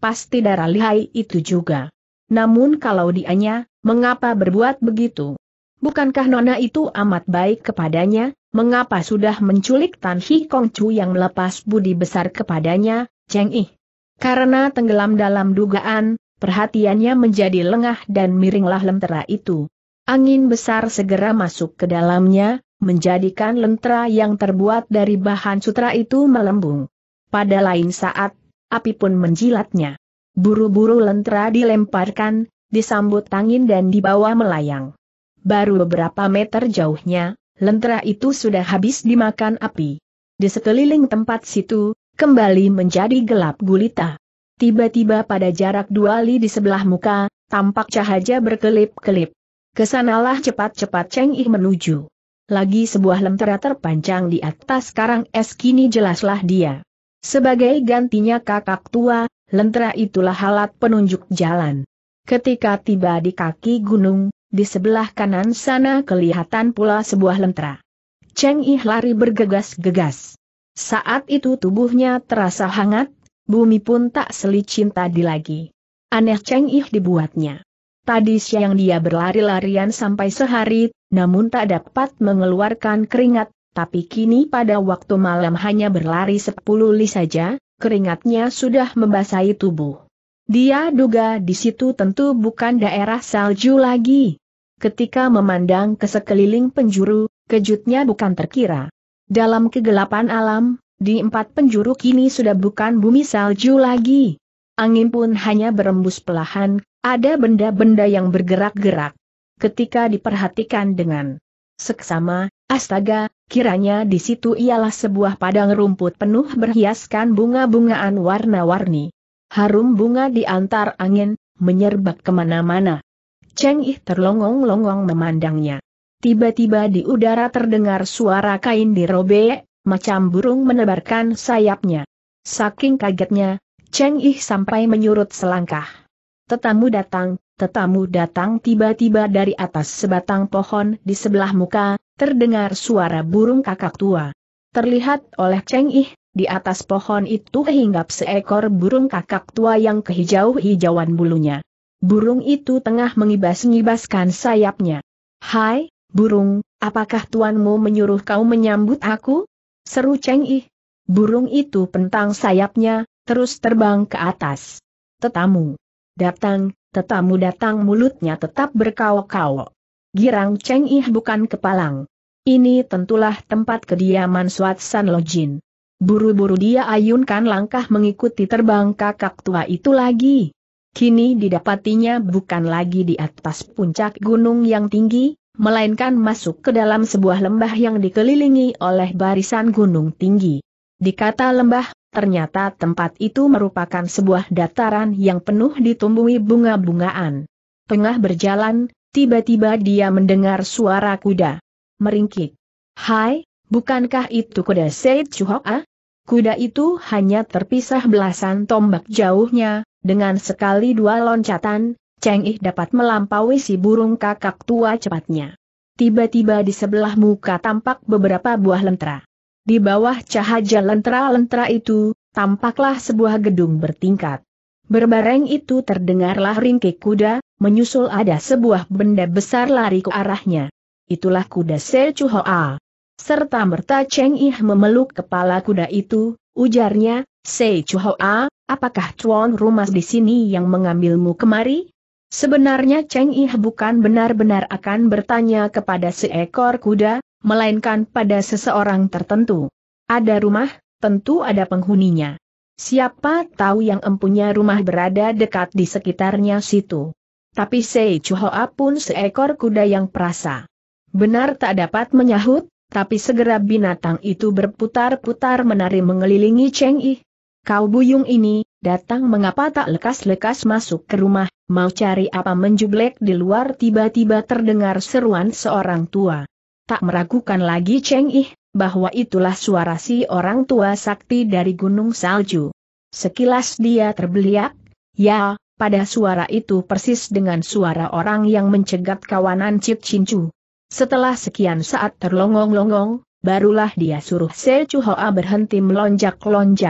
[SPEAKER 1] pasti darah lihai itu juga. Namun kalau dianya, mengapa berbuat begitu? Bukankah nona itu amat baik kepadanya, mengapa sudah menculik Tan Hi Kong Chu yang melepas budi besar kepadanya, Cheng Ih? Karena tenggelam dalam dugaan, perhatiannya menjadi lengah dan miringlah lentera itu. Angin besar segera masuk ke dalamnya, menjadikan lentera yang terbuat dari bahan sutra itu melembung. Pada lain saat, api pun menjilatnya. Buru-buru lentera dilemparkan, disambut angin dan dibawa melayang. Baru beberapa meter jauhnya, lentera itu sudah habis dimakan api. Di sekeliling tempat situ, kembali menjadi gelap gulita. Tiba-tiba pada jarak dua li di sebelah muka, tampak cahaya berkelip-kelip. Kesanalah cepat-cepat Cheng Ih menuju. Lagi sebuah lentera terpanjang di atas karang es, kini jelaslah dia. Sebagai gantinya kakak tua, lentera itulah alat penunjuk jalan. Ketika tiba di kaki gunung, di sebelah kanan sana kelihatan pula sebuah lentera. Cheng Ih lari bergegas-gegas. Saat itu tubuhnya terasa hangat, bumi pun tak selicin tadi lagi. Aneh Cheng Ih dibuatnya. Tadi siang dia berlari-larian sampai sehari, namun tak dapat mengeluarkan keringat, tapi kini pada waktu malam hanya berlari sepuluh li saja, keringatnya sudah membasahi tubuh. Dia duga di situ tentu bukan daerah salju lagi. Ketika memandang ke sekeliling penjuru, kejutnya bukan terkira. Dalam kegelapan alam, di empat penjuru kini sudah bukan bumi salju lagi. Angin pun hanya berembus pelahan, ada benda-benda yang bergerak-gerak. Ketika diperhatikan dengan seksama, astaga, kiranya di situ ialah sebuah padang rumput penuh berhiaskan bunga-bungaan warna-warni. Harum bunga di antar angin, menyerbak kemana-mana. Cheng Ih terlongong-longong memandangnya. Tiba-tiba di udara terdengar suara kain dirobek, macam burung menebarkan sayapnya. Saking kagetnya, Cheng Ih sampai menyurut selangkah. Tetamu datang, tetamu datang tiba-tiba dari atas sebatang pohon di sebelah muka, terdengar suara burung kakak tua. Terlihat oleh Cheng Ih, di atas pohon itu hinggap seekor burung kakak tua yang kehijau-hijauan bulunya. Burung itu tengah mengibas-ngibaskan sayapnya. "Hai, burung, apakah tuanmu menyuruh kau menyambut aku?" seru Cheng Ih. Burung itu pentang sayapnya, terus terbang ke atas. "Tetamu datang, tetamu datang," mulutnya tetap berkaok-kaok. Girang Cheng Ih bukan kepalang. Ini tentulah tempat kediaman Suat San Lojin. Buru-buru dia ayunkan langkah mengikuti terbang kakak tua itu lagi. Kini didapatinya bukan lagi di atas puncak gunung yang tinggi, melainkan masuk ke dalam sebuah lembah yang dikelilingi oleh barisan gunung tinggi. Dikata lembah, ternyata tempat itu merupakan sebuah dataran yang penuh ditumbuhi bunga-bungaan. Tengah berjalan, tiba-tiba dia mendengar suara kuda meringkik. "Hai, bukankah itu kuda Said Chuhoa?" Kuda itu hanya terpisah belasan tombak jauhnya, dengan sekali dua loncatan, Cheng Ih dapat melampaui si burung kakak tua cepatnya. Tiba-tiba di sebelah muka tampak beberapa buah lentera. Di bawah cahaya lentera-lentera itu, tampaklah sebuah gedung bertingkat. Berbareng itu terdengarlah ringkik kuda, menyusul ada sebuah benda besar lari ke arahnya. Itulah kuda Se Chuhoa. Serta-merta Cheng Ih memeluk kepala kuda itu, ujarnya, "Se Chuhoa, apakah tuan rumah di sini yang mengambilmu kemari?" Sebenarnya Cheng Ih bukan benar-benar akan bertanya kepada seekor kuda, melainkan pada seseorang tertentu. Ada rumah, tentu ada penghuninya. Siapa tahu yang empunya rumah berada dekat di sekitarnya situ. Tapi Se Chuhoa pun seekor kuda yang perasa. Benar tak dapat menyahut, tapi segera binatang itu berputar-putar menari mengelilingi Cheng Ih. "Kau buyung ini, datang mengapa tak lekas-lekas masuk ke rumah, mau cari apa menjublek di luar?" Tiba-tiba terdengar seruan seorang tua. Tak meragukan lagi Cheng Ih, bahwa itulah suara si orang tua sakti dari Gunung Salju. Sekilas dia terbeliak, ya, pada suara itu persis dengan suara orang yang mencegat kawanan Cip Cincu. Setelah sekian saat terlongong-longong, barulah dia suruh Se Chuhoa berhenti melonjak-lonjak.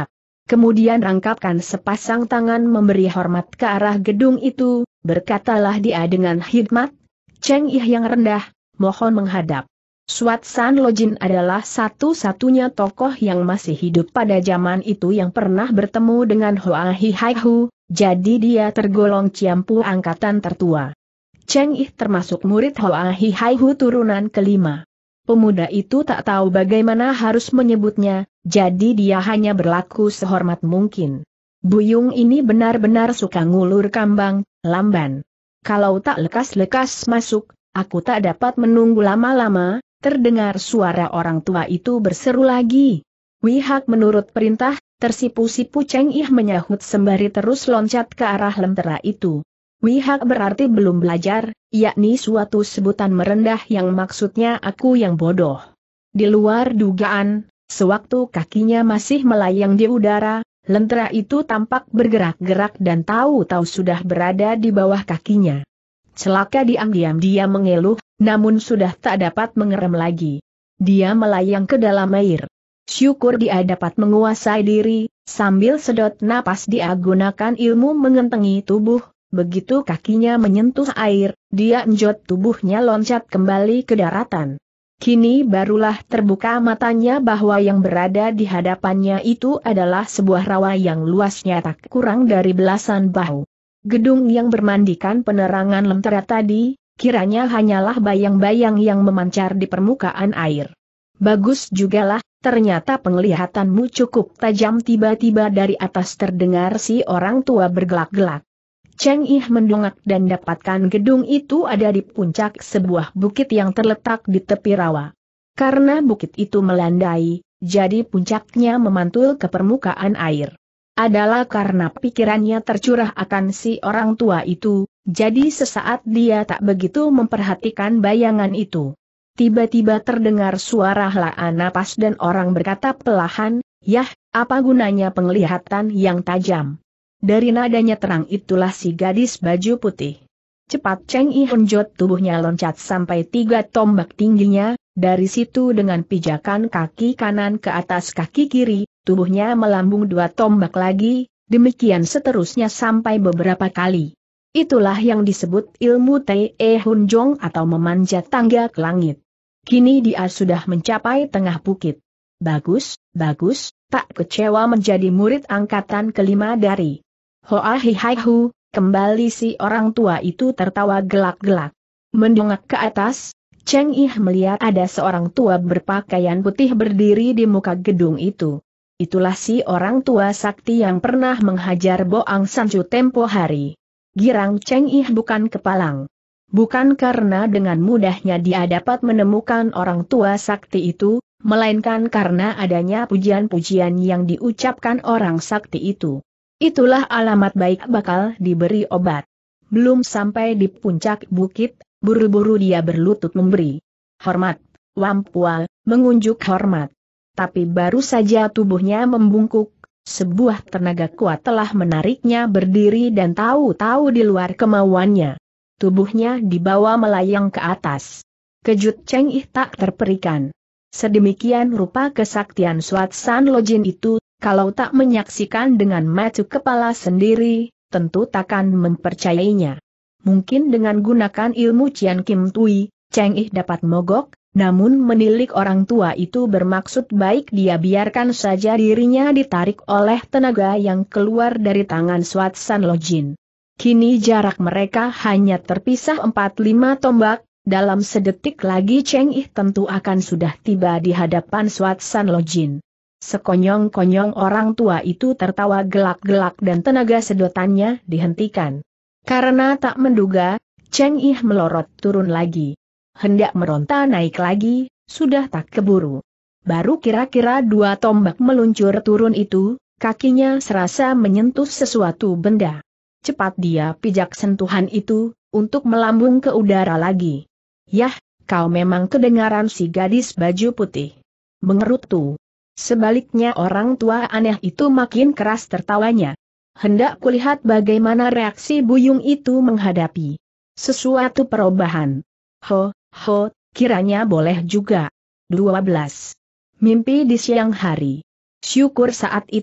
[SPEAKER 1] Kemudian rangkapkan sepasang tangan memberi hormat ke arah gedung itu, berkatalah dia dengan hikmat, "Cheng Ih yang rendah, mohon menghadap." Swat San Lojin adalah satu-satunya tokoh yang masih hidup pada zaman itu yang pernah bertemu dengan Hoa Hi Hai Hu, jadi dia tergolong ciampu angkatan tertua. Cheng Ih termasuk murid Hoa Hi Hai Hu turunan kelima. Pemuda itu tak tahu bagaimana harus menyebutnya, jadi dia hanya berlaku sehormat mungkin. Buyung ini benar-benar suka ngulur kambang, lamban. Kalau tak lekas-lekas masuk, aku tak dapat menunggu lama-lama. Terdengar suara orang tua itu berseru lagi. "Wihak menurut perintah," tersipu-sipu Cheng Ih menyahut sembari terus loncat ke arah lentera itu. Wihak berarti belum belajar, yakni suatu sebutan merendah yang maksudnya aku yang bodoh. Di luar dugaan, sewaktu kakinya masih melayang di udara, lentera itu tampak bergerak-gerak dan tahu-tahu sudah berada di bawah kakinya. Celaka, diam-diam dia mengeluh, namun sudah tak dapat mengerem lagi. Dia melayang ke dalam air. Syukur dia dapat menguasai diri, sambil sedot napas dia gunakan ilmu mengentengi tubuh, begitu kakinya menyentuh air, dia enjot tubuhnya loncat kembali ke daratan. Kini barulah terbuka matanya bahwa yang berada di hadapannya itu adalah sebuah rawa yang luasnya tak kurang dari belasan bahu. Gedung yang bermandikan penerangan lentera tadi, kiranya hanyalah bayang-bayang yang memancar di permukaan air. Bagus jugalah, ternyata penglihatanmu cukup tajam. Tiba-tiba dari atas terdengar si orang tua bergelak-gelak. Cheng Ih mendongak dan dapatkan gedung itu ada di puncak sebuah bukit yang terletak di tepi rawa. Karena bukit itu melandai, jadi puncaknya memantul ke permukaan air. Adalah karena pikirannya tercurah akan si orang tua itu, jadi sesaat dia tak begitu memperhatikan bayangan itu. Tiba-tiba terdengar suara hela napas dan orang berkata perlahan, "Yah, apa gunanya penglihatan yang tajam?" Dari nadanya terang itulah si gadis baju putih. Cepat Cheng Ih henjot tubuhnya loncat sampai tiga tombak tingginya, dari situ dengan pijakan kaki kanan ke atas kaki kiri, tubuhnya melambung dua tombak lagi, demikian seterusnya sampai beberapa kali. Itulah yang disebut ilmu Te Hun Jong atau memanjat tangga ke langit. Kini dia sudah mencapai tengah bukit. Bagus, bagus, tak kecewa menjadi murid angkatan kelima dari Hoa Hi Hai Hu. Kembali si orang tua itu tertawa gelak-gelak. Mendongak ke atas, Cheng Ih melihat ada seorang tua berpakaian putih berdiri di muka gedung itu. Itulah si orang tua sakti yang pernah menghajar Boang Sancu tempo hari. Girang Cheng Ih bukan kepalang. Bukan karena dengan mudahnya dia dapat menemukan orang tua sakti itu, melainkan karena adanya pujian-pujian yang diucapkan orang sakti itu. Itulah alamat baik bakal diberi obat. Belum sampai di puncak bukit, buru-buru dia berlutut memberi hormat, wampual, mengunjuk hormat. Tapi baru saja tubuhnya membungkuk, sebuah tenaga kuat telah menariknya berdiri dan tahu-tahu di luar kemauannya. Tubuhnya dibawa melayang ke atas. Kejut Cheng Ih tak terperikan. Sedemikian rupa kesaktian Swat San Lojin itu, kalau tak menyaksikan dengan mata kepala sendiri, tentu takkan mempercayainya. Mungkin dengan gunakan ilmu Cian Kim Tui, Cheng Ih dapat mogok, namun menilik orang tua itu bermaksud baik dia biarkan saja dirinya ditarik oleh tenaga yang keluar dari tangan Swat San Lojin. Kini jarak mereka hanya terpisah empat lima tombak, dalam sedetik lagi Cheng Ih tentu akan sudah tiba di hadapan Swat San Lojin. Sekonyong-konyong orang tua itu tertawa gelak-gelak dan tenaga sedotannya dihentikan. Karena tak menduga, Cheng Ih melorot turun lagi. Hendak meronta naik lagi, sudah tak keburu. Baru kira-kira dua tombak meluncur turun itu, kakinya serasa menyentuh sesuatu benda. Cepat dia pijak sentuhan itu, untuk melambung ke udara lagi. "Yah, kau memang kedengaran," si gadis baju putih mengerutu. Sebaliknya orang tua aneh itu makin keras tertawanya. Hendak kulihat bagaimana reaksi buyung itu menghadapi sesuatu perubahan. Ho, ho, kiranya boleh juga. dua belas. Mimpi di siang hari. Syukur saat itu,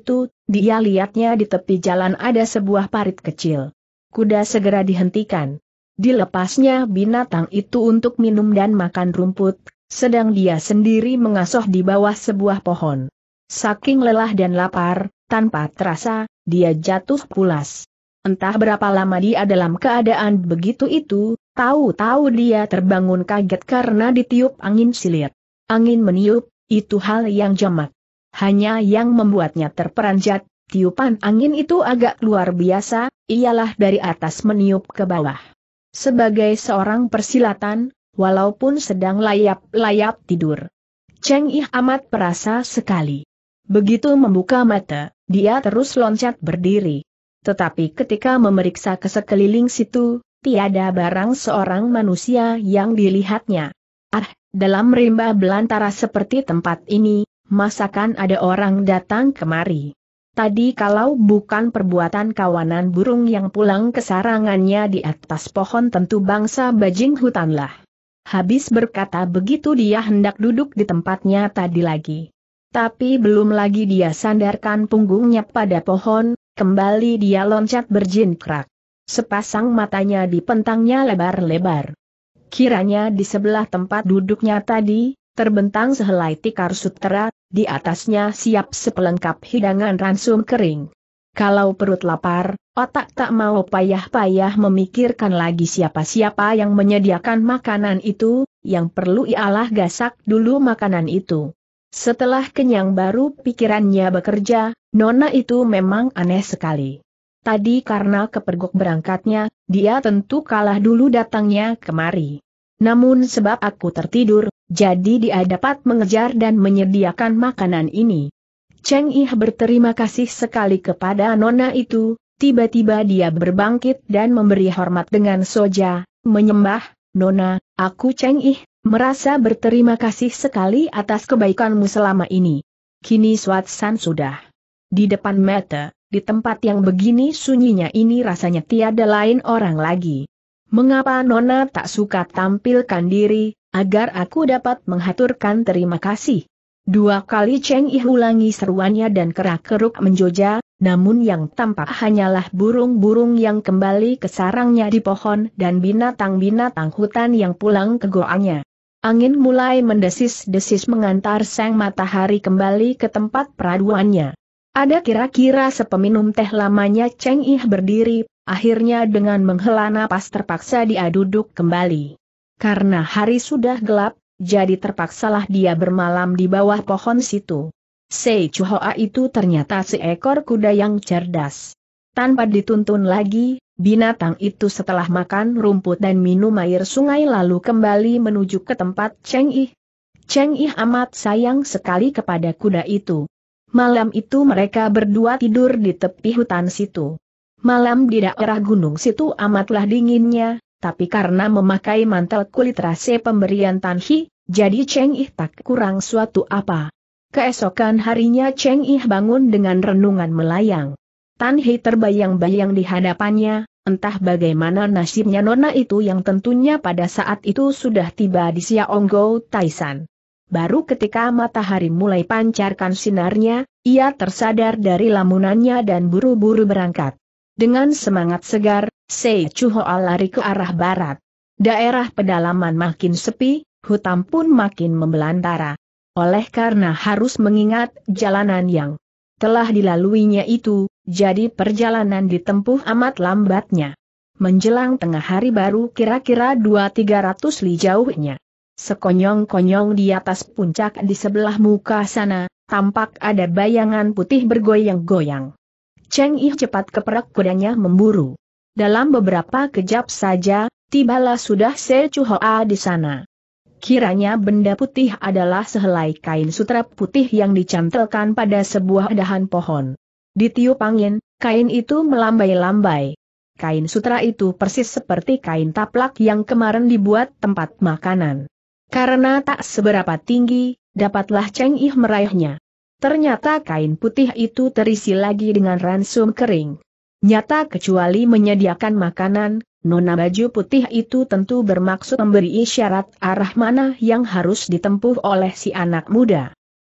[SPEAKER 1] dia lihatnya di tepi jalan ada sebuah parit kecil. Kuda segera dihentikan. Dilepasnya binatang itu untuk minum dan makan rumput, sedang dia sendiri mengasuh di bawah sebuah pohon. Saking lelah dan lapar, tanpa terasa, dia jatuh pulas. Entah berapa lama dia dalam keadaan begitu itu, tahu-tahu dia terbangun kaget karena ditiup angin silir. Angin meniup, itu hal yang jamak. Hanya yang membuatnya terperanjat, tiupan angin itu agak luar biasa, ialah dari atas meniup ke bawah. Sebagai seorang persilatan, walaupun sedang layap-layap tidur, Cheng Ih amat perasa sekali. Begitu membuka mata, dia terus loncat berdiri. Tetapi ketika memeriksa ke sekeliling situ, tiada barang seorang manusia yang dilihatnya. Ah, dalam rimba belantara seperti tempat ini, masakan ada orang datang kemari? Tadi kalau bukan perbuatan kawanan burung yang pulang ke sarangannya di atas pohon tentu bangsa bajing hutanlah. Habis berkata begitu dia hendak duduk di tempatnya tadi lagi. Tapi belum lagi dia sandarkan punggungnya pada pohon, kembali dia loncat berjingkrak. Sepasang matanya dipentangnya lebar-lebar. Kiranya di sebelah tempat duduknya tadi, terbentang sehelai tikar sutera, di atasnya siap sepelengkap hidangan ransum kering. Kalau perut lapar, otak tak mau payah-payah memikirkan lagi siapa-siapa yang menyediakan makanan itu, yang perlu ialah gasak dulu makanan itu. Setelah kenyang baru pikirannya bekerja, nona itu memang aneh sekali. Tadi karena kepergok berangkatnya, dia tentu kalah dulu datangnya kemari. Namun sebab aku tertidur, jadi dia dapat mengejar dan menyediakan makanan ini. Cheng Ih berterima kasih sekali kepada nona itu, tiba-tiba dia berbangkit dan memberi hormat dengan soja, menyembah, "Nona, aku Cheng Ih, merasa berterima kasih sekali atas kebaikanmu selama ini. Kini Swatsan sudah di depan mata, di tempat yang begini sunyinya ini rasanya tiada lain orang lagi. Mengapa Nona tak suka tampilkan diri, agar aku dapat menghaturkan terima kasih?" Dua kali Cheng Ih ulangi seruannya dan kerak-keruk menjoja, namun yang tampak hanyalah burung-burung yang kembali ke sarangnya di pohon dan binatang-binatang hutan yang pulang ke goanya. Angin mulai mendesis-desis mengantar sang matahari kembali ke tempat peraduannya. Ada kira-kira sepeminum teh lamanya Cheng Ih berdiri, akhirnya dengan menghela napas terpaksa dia duduk kembali. Karena hari sudah gelap, jadi terpaksalah dia bermalam di bawah pohon situ. Sei Chuhoa itu ternyata seekor kuda yang cerdas. Tanpa dituntun lagi, binatang itu setelah makan rumput dan minum air sungai lalu kembali menuju ke tempat Cheng Ih. Cheng Ih amat sayang sekali kepada kuda itu. Malam itu mereka berdua tidur di tepi hutan situ. Malam di daerah gunung situ amatlah dinginnya, tapi karena memakai mantel kulit rase pemberian Tan Hi, jadi Cheng Ih tak kurang suatu apa. Keesokan harinya Cheng Ih bangun dengan renungan melayang. Tan Hi terbayang-bayang di hadapannya, entah bagaimana nasibnya nona itu yang tentunya pada saat itu sudah tiba di Xiaonggo Taisan. Baru ketika matahari mulai pancarkan sinarnya, ia tersadar dari lamunannya dan buru-buru berangkat. Dengan semangat segar, Sei Chuhoa lari ke arah barat. Daerah pedalaman makin sepi, hutan pun makin membelantara. Oleh karena harus mengingat jalanan yang telah dilaluinya itu, jadi perjalanan ditempuh amat lambatnya. Menjelang tengah hari baru kira-kira dua tiga ratus li jauhnya. Sekonyong-konyong di atas puncak di sebelah muka sana, tampak ada bayangan putih bergoyang-goyang. Cheng Ih cepat keperak kudanya memburu. Dalam beberapa kejap saja, tibalah sudah Sei Chuhoa di sana. Kiranya benda putih adalah sehelai kain sutra putih yang dicantelkan pada sebuah dahan pohon. Ditiup angin, kain itu melambai-lambai. Kain sutra itu persis seperti kain taplak yang kemarin dibuat tempat makanan. Karena tak seberapa tinggi, dapatlah Cheng Ih meraihnya. Ternyata kain putih itu terisi lagi dengan ransum kering. Nyata kecuali menyediakan makanan, nona baju putih itu tentu bermaksud memberi isyarat arah mana yang harus ditempuh oleh si anak muda.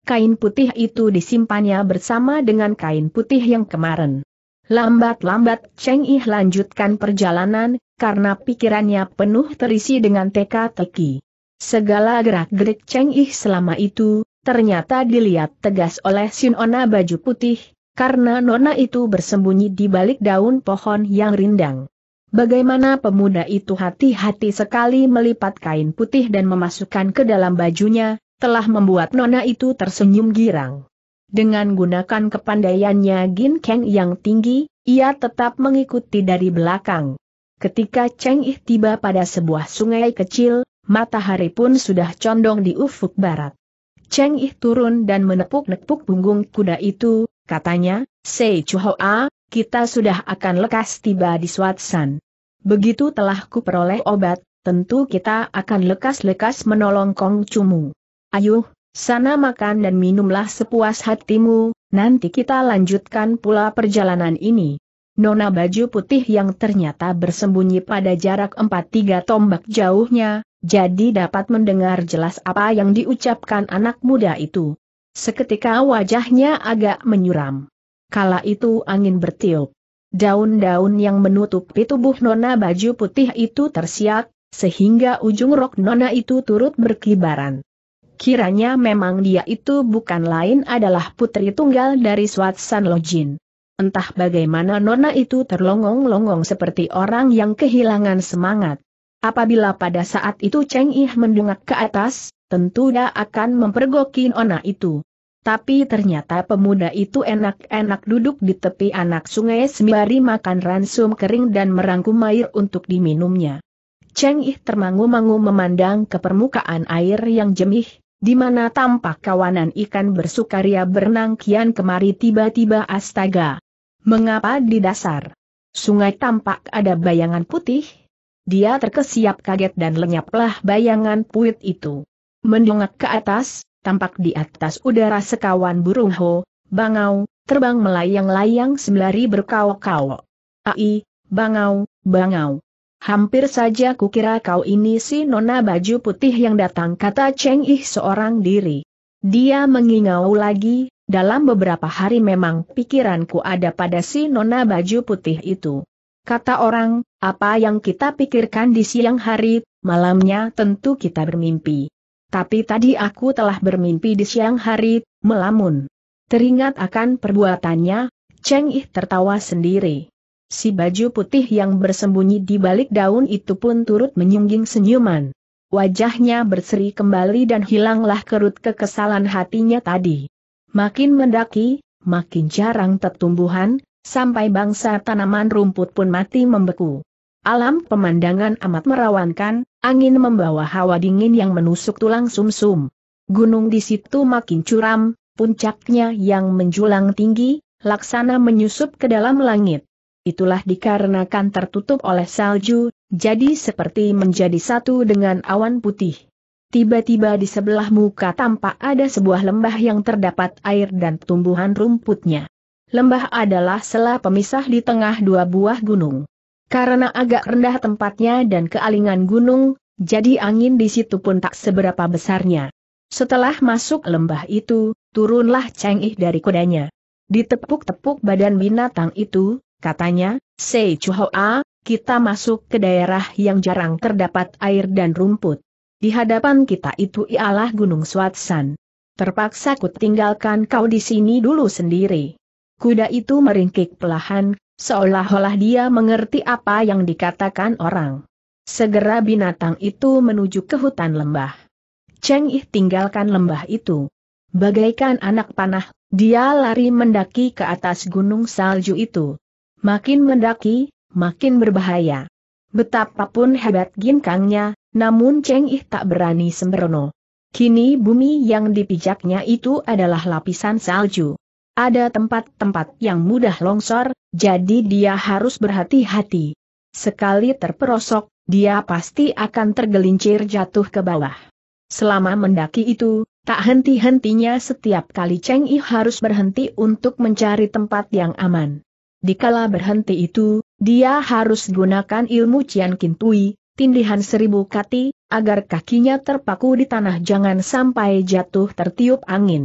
[SPEAKER 1] Kain putih itu disimpannya bersama dengan kain putih yang kemarin. Lambat-lambat Cheng Ih lanjutkan perjalanan, karena pikirannya penuh terisi dengan teka-teki. Segala gerak-gerik Cheng Ih selama itu, ternyata dilihat tegas oleh si nona baju putih, karena nona itu bersembunyi di balik daun pohon yang rindang. Bagaimana pemuda itu hati-hati sekali melipat kain putih dan memasukkan ke dalam bajunya, telah membuat nona itu tersenyum girang. Dengan gunakan kepandaiannya Gin Keng yang tinggi, ia tetap mengikuti dari belakang. Ketika Cheng Ih tiba pada sebuah sungai kecil, matahari pun sudah condong di ufuk barat. Cheng Ih turun dan menepuk-nepuk punggung kuda itu, katanya, "Sei Chuhoa, kita sudah akan lekas tiba di Swatsan. Begitu telah kuperoleh obat, tentu kita akan lekas-lekas menolong Kong Cumu. Ayo, sana makan dan minumlah sepuas hatimu, nanti kita lanjutkan pula perjalanan ini." Nona baju putih yang ternyata bersembunyi pada jarak empat tiga tombak jauhnya, jadi dapat mendengar jelas apa yang diucapkan anak muda itu. Seketika wajahnya agak menyuram. Kala itu angin bertiup. Daun-daun yang menutupi tubuh nona baju putih itu tersiak, sehingga ujung rok nona itu turut berkibaran. Kiranya memang dia itu bukan lain adalah putri tunggal dari Swatsan Lojin. Entah bagaimana nona itu terlongong-longong seperti orang yang kehilangan semangat. Apabila pada saat itu Cheng Ih mendongak ke atas, tentu dia akan mempergoki nona itu. Tapi ternyata pemuda itu enak-enak duduk di tepi anak sungai sembari makan ransum kering dan merangkum air untuk diminumnya. Cheng Ih termangu-mangu memandang ke permukaan air yang jernih, di mana tampak kawanan ikan bersukaria berenang kian kemari. Tiba-tiba astaga! Mengapa di dasar sungai tampak ada bayangan putih? Dia terkesiap kaget dan lenyaplah bayangan puit itu. Mendongak ke atas, tampak di atas udara sekawan burung ho, bangau, terbang melayang-layang sembari berkaok-kaok. "Ai, bangau, bangau. Hampir saja kukira kau ini si nona baju putih yang datang," kata Cheng Ih seorang diri. Dia mengingau lagi, "Dalam beberapa hari memang pikiranku ada pada si nona baju putih itu. Kata orang, apa yang kita pikirkan di siang hari, malamnya tentu kita bermimpi. Tapi tadi aku telah bermimpi di siang hari, melamun." Teringat akan perbuatannya, Cheng Ih tertawa sendiri. Si baju putih yang bersembunyi di balik daun itu pun turut menyungging senyuman. Wajahnya berseri kembali dan hilanglah kerut kekesalan hatinya tadi. Makin mendaki, makin jarang tertumbuhan, sampai bangsa tanaman rumput pun mati membeku. Alam pemandangan amat merawankan, angin membawa hawa dingin yang menusuk tulang sumsum. Gunung di situ makin curam, puncaknya yang menjulang tinggi, laksana menyusup ke dalam langit. Itulah dikarenakan tertutup oleh salju, jadi seperti menjadi satu dengan awan putih. Tiba-tiba di sebelah muka tampak ada sebuah lembah yang terdapat air dan tumbuhan rumputnya. Lembah adalah sela pemisah di tengah dua buah gunung. Karena agak rendah tempatnya dan kealingan gunung, jadi angin di situ pun tak seberapa besarnya. Setelah masuk lembah itu, turunlah Cheng Ih dari kudanya. Ditepuk-tepuk badan binatang itu, katanya, "Sei Chuhoa, kita masuk ke daerah yang jarang terdapat air dan rumput. Di hadapan kita itu ialah Gunung Swatsan. Terpaksa ku tinggalkan kau di sini dulu sendiri." Kuda itu meringkik perlahan, seolah-olah dia mengerti apa yang dikatakan orang. Segera binatang itu menuju ke hutan lembah. Cheng Ih tinggalkan lembah itu. Bagaikan anak panah, dia lari mendaki ke atas gunung salju itu. Makin mendaki, makin berbahaya. Betapapun hebat ginkangnya, namun Cheng Ih tak berani sembrono. Kini bumi yang dipijaknya itu adalah lapisan salju. Ada tempat-tempat yang mudah longsor, jadi dia harus berhati-hati. Sekali terperosok, dia pasti akan tergelincir jatuh ke bawah. Selama mendaki itu, tak henti-hentinya setiap kali Cheng Ih harus berhenti untuk mencari tempat yang aman. Dikala berhenti itu, dia harus gunakan ilmu Cian Kin Tui, tindihan seribu kati, agar kakinya terpaku di tanah jangan sampai jatuh tertiup angin.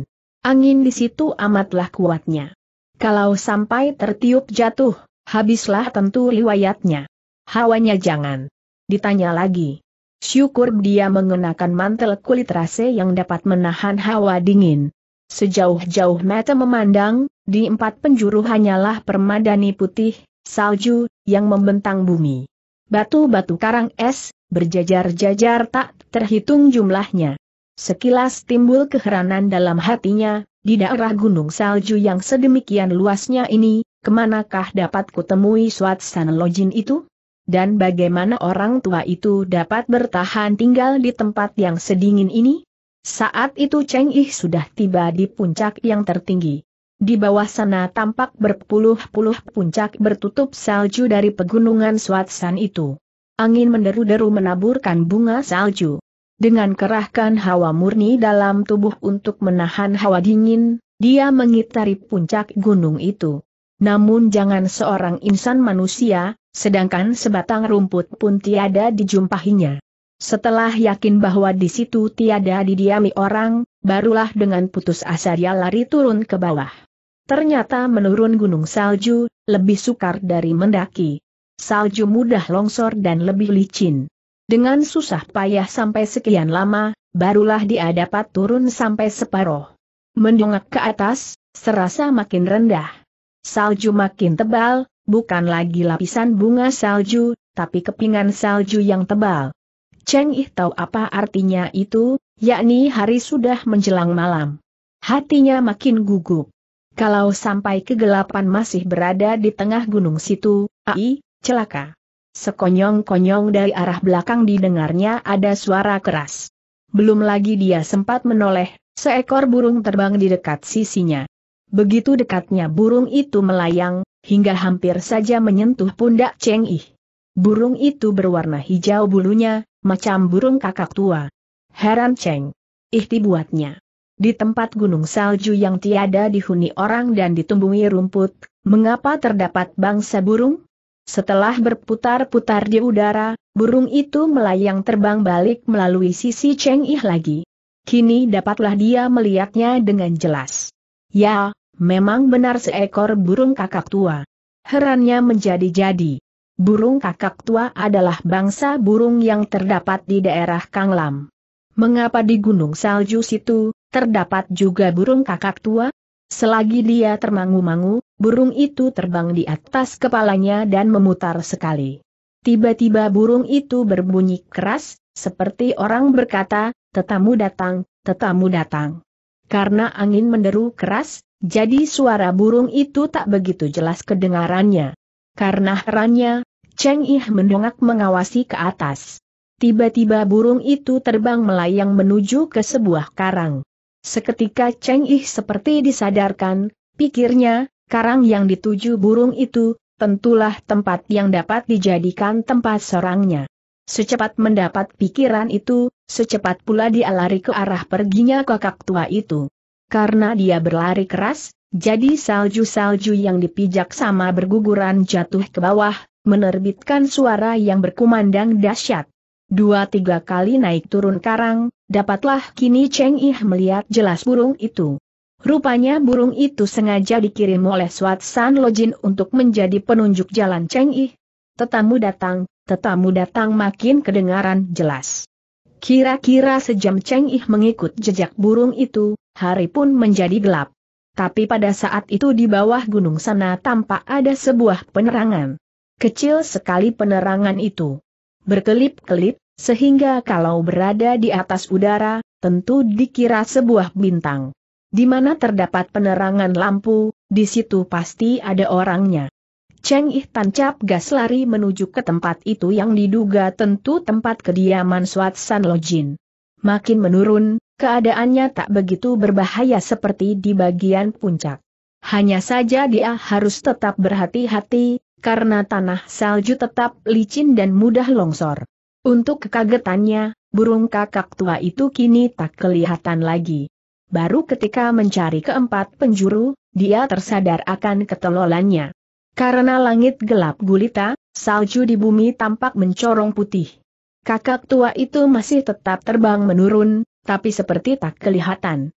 [SPEAKER 1] Angin di situ amatlah kuatnya. Kalau sampai tertiup jatuh, habislah tentu riwayatnya. Hawanya jangan ditanya lagi. Syukur dia mengenakan mantel kulit rase yang dapat menahan hawa dingin. Sejauh-jauh mata memandang, di empat penjuru hanyalah permadani putih, salju, yang membentang bumi. Batu-batu karang es, berjajar-jajar tak terhitung jumlahnya. Sekilas timbul keheranan dalam hatinya, di daerah gunung salju yang sedemikian luasnya ini, kemanakah dapat kutemui Swatsan Lojin itu? Dan bagaimana orang tua itu dapat bertahan tinggal di tempat yang sedingin ini? Saat itu Cheng Ih sudah tiba di puncak yang tertinggi. Di bawah sana tampak berpuluh-puluh puncak bertutup salju dari pegunungan Swatsan itu. Angin menderu-deru menaburkan bunga salju. Dengan kerahkan hawa murni dalam tubuh untuk menahan hawa dingin, dia mengitari puncak gunung itu. Namun jangan seorang insan manusia, sedangkan sebatang rumput pun tiada dijumpainya. Setelah yakin bahwa di situ tiada didiami orang, barulah dengan putus asa dia lari turun ke bawah. Ternyata menurun gunung salju, lebih sukar dari mendaki. Salju mudah longsor dan lebih licin. Dengan susah payah sampai sekian lama, barulah dia dapat turun sampai separuh. Mendongak ke atas, serasa makin rendah. Salju makin tebal, bukan lagi lapisan bunga salju, tapi kepingan salju yang tebal. Cheng Ih tahu apa artinya itu, yakni hari sudah menjelang malam. Hatinya makin gugup. Kalau sampai kegelapan masih berada di tengah gunung situ, ai, celaka. Sekonyong-konyong dari arah belakang didengarnya ada suara keras. Belum lagi dia sempat menoleh, seekor burung terbang di dekat sisinya. Begitu dekatnya burung itu melayang, hingga hampir saja menyentuh pundak Cheng Ih. Burung itu berwarna hijau bulunya, macam burung kakak tua. Heran Cheng Ih dibuatnya. Di tempat gunung salju yang tiada dihuni orang dan ditumbuhi rumput, mengapa terdapat bangsa burung? Setelah berputar-putar di udara, burung itu melayang terbang balik melalui sisi Cheng Ih lagi. Kini dapatlah dia melihatnya dengan jelas. Ya, memang benar seekor burung kakak tua. Herannya menjadi-jadi. Burung kakak tua adalah bangsa burung yang terdapat di daerah Kanglam. Mengapa di gunung salju situ, terdapat juga burung kakak tua? Selagi dia termangu-mangu, burung itu terbang di atas kepalanya dan memutar sekali. Tiba-tiba burung itu berbunyi keras, seperti orang berkata, "Tetamu datang, tetamu datang." Karena angin menderu keras, jadi suara burung itu tak begitu jelas kedengarannya. Karena herannya, Cheng Ih mendongak mengawasi ke atas. Tiba-tiba burung itu terbang melayang menuju ke sebuah karang. Seketika Cheng Ih seperti disadarkan, pikirnya, karang yang dituju burung itu, tentulah tempat yang dapat dijadikan tempat sarangnya. Secepat mendapat pikiran itu, secepat pula dia lari ke arah perginya kakak tua itu. Karena dia berlari keras, jadi salju-salju yang dipijak sama berguguran jatuh ke bawah, menerbitkan suara yang berkumandang dahsyat. Dua tiga kali naik turun karang, dapatlah kini Cheng Ih melihat jelas burung itu. Rupanya burung itu sengaja dikirim oleh Swatsan Lojin untuk menjadi penunjuk jalan Cheng Ih. Tetamu datang, tetamu datang makin kedengaran jelas. Kira-kira sejam Cheng Ih mengikut jejak burung itu, hari pun menjadi gelap. Tapi pada saat itu di bawah gunung sana tampak ada sebuah penerangan. Kecil sekali penerangan itu. Berkelip-kelip, sehingga kalau berada di atas udara, tentu dikira sebuah bintang. Di mana terdapat penerangan lampu, di situ pasti ada orangnya. Cheng Ih tancap gas lari menuju ke tempat itu yang diduga tentu tempat kediaman Swatsan Lojin. Makin menurun, keadaannya tak begitu berbahaya seperti di bagian puncak. Hanya saja dia harus tetap berhati-hati, karena tanah salju tetap licin dan mudah longsor. Untuk kekagetannya, burung kakak tua itu kini tak kelihatan lagi. Baru ketika mencari keempat penjuru, dia tersadar akan ketelolannya. Karena langit gelap gulita, salju di bumi tampak mencorong putih. Kakak tua itu masih tetap terbang menurun, tapi seperti tak kelihatan.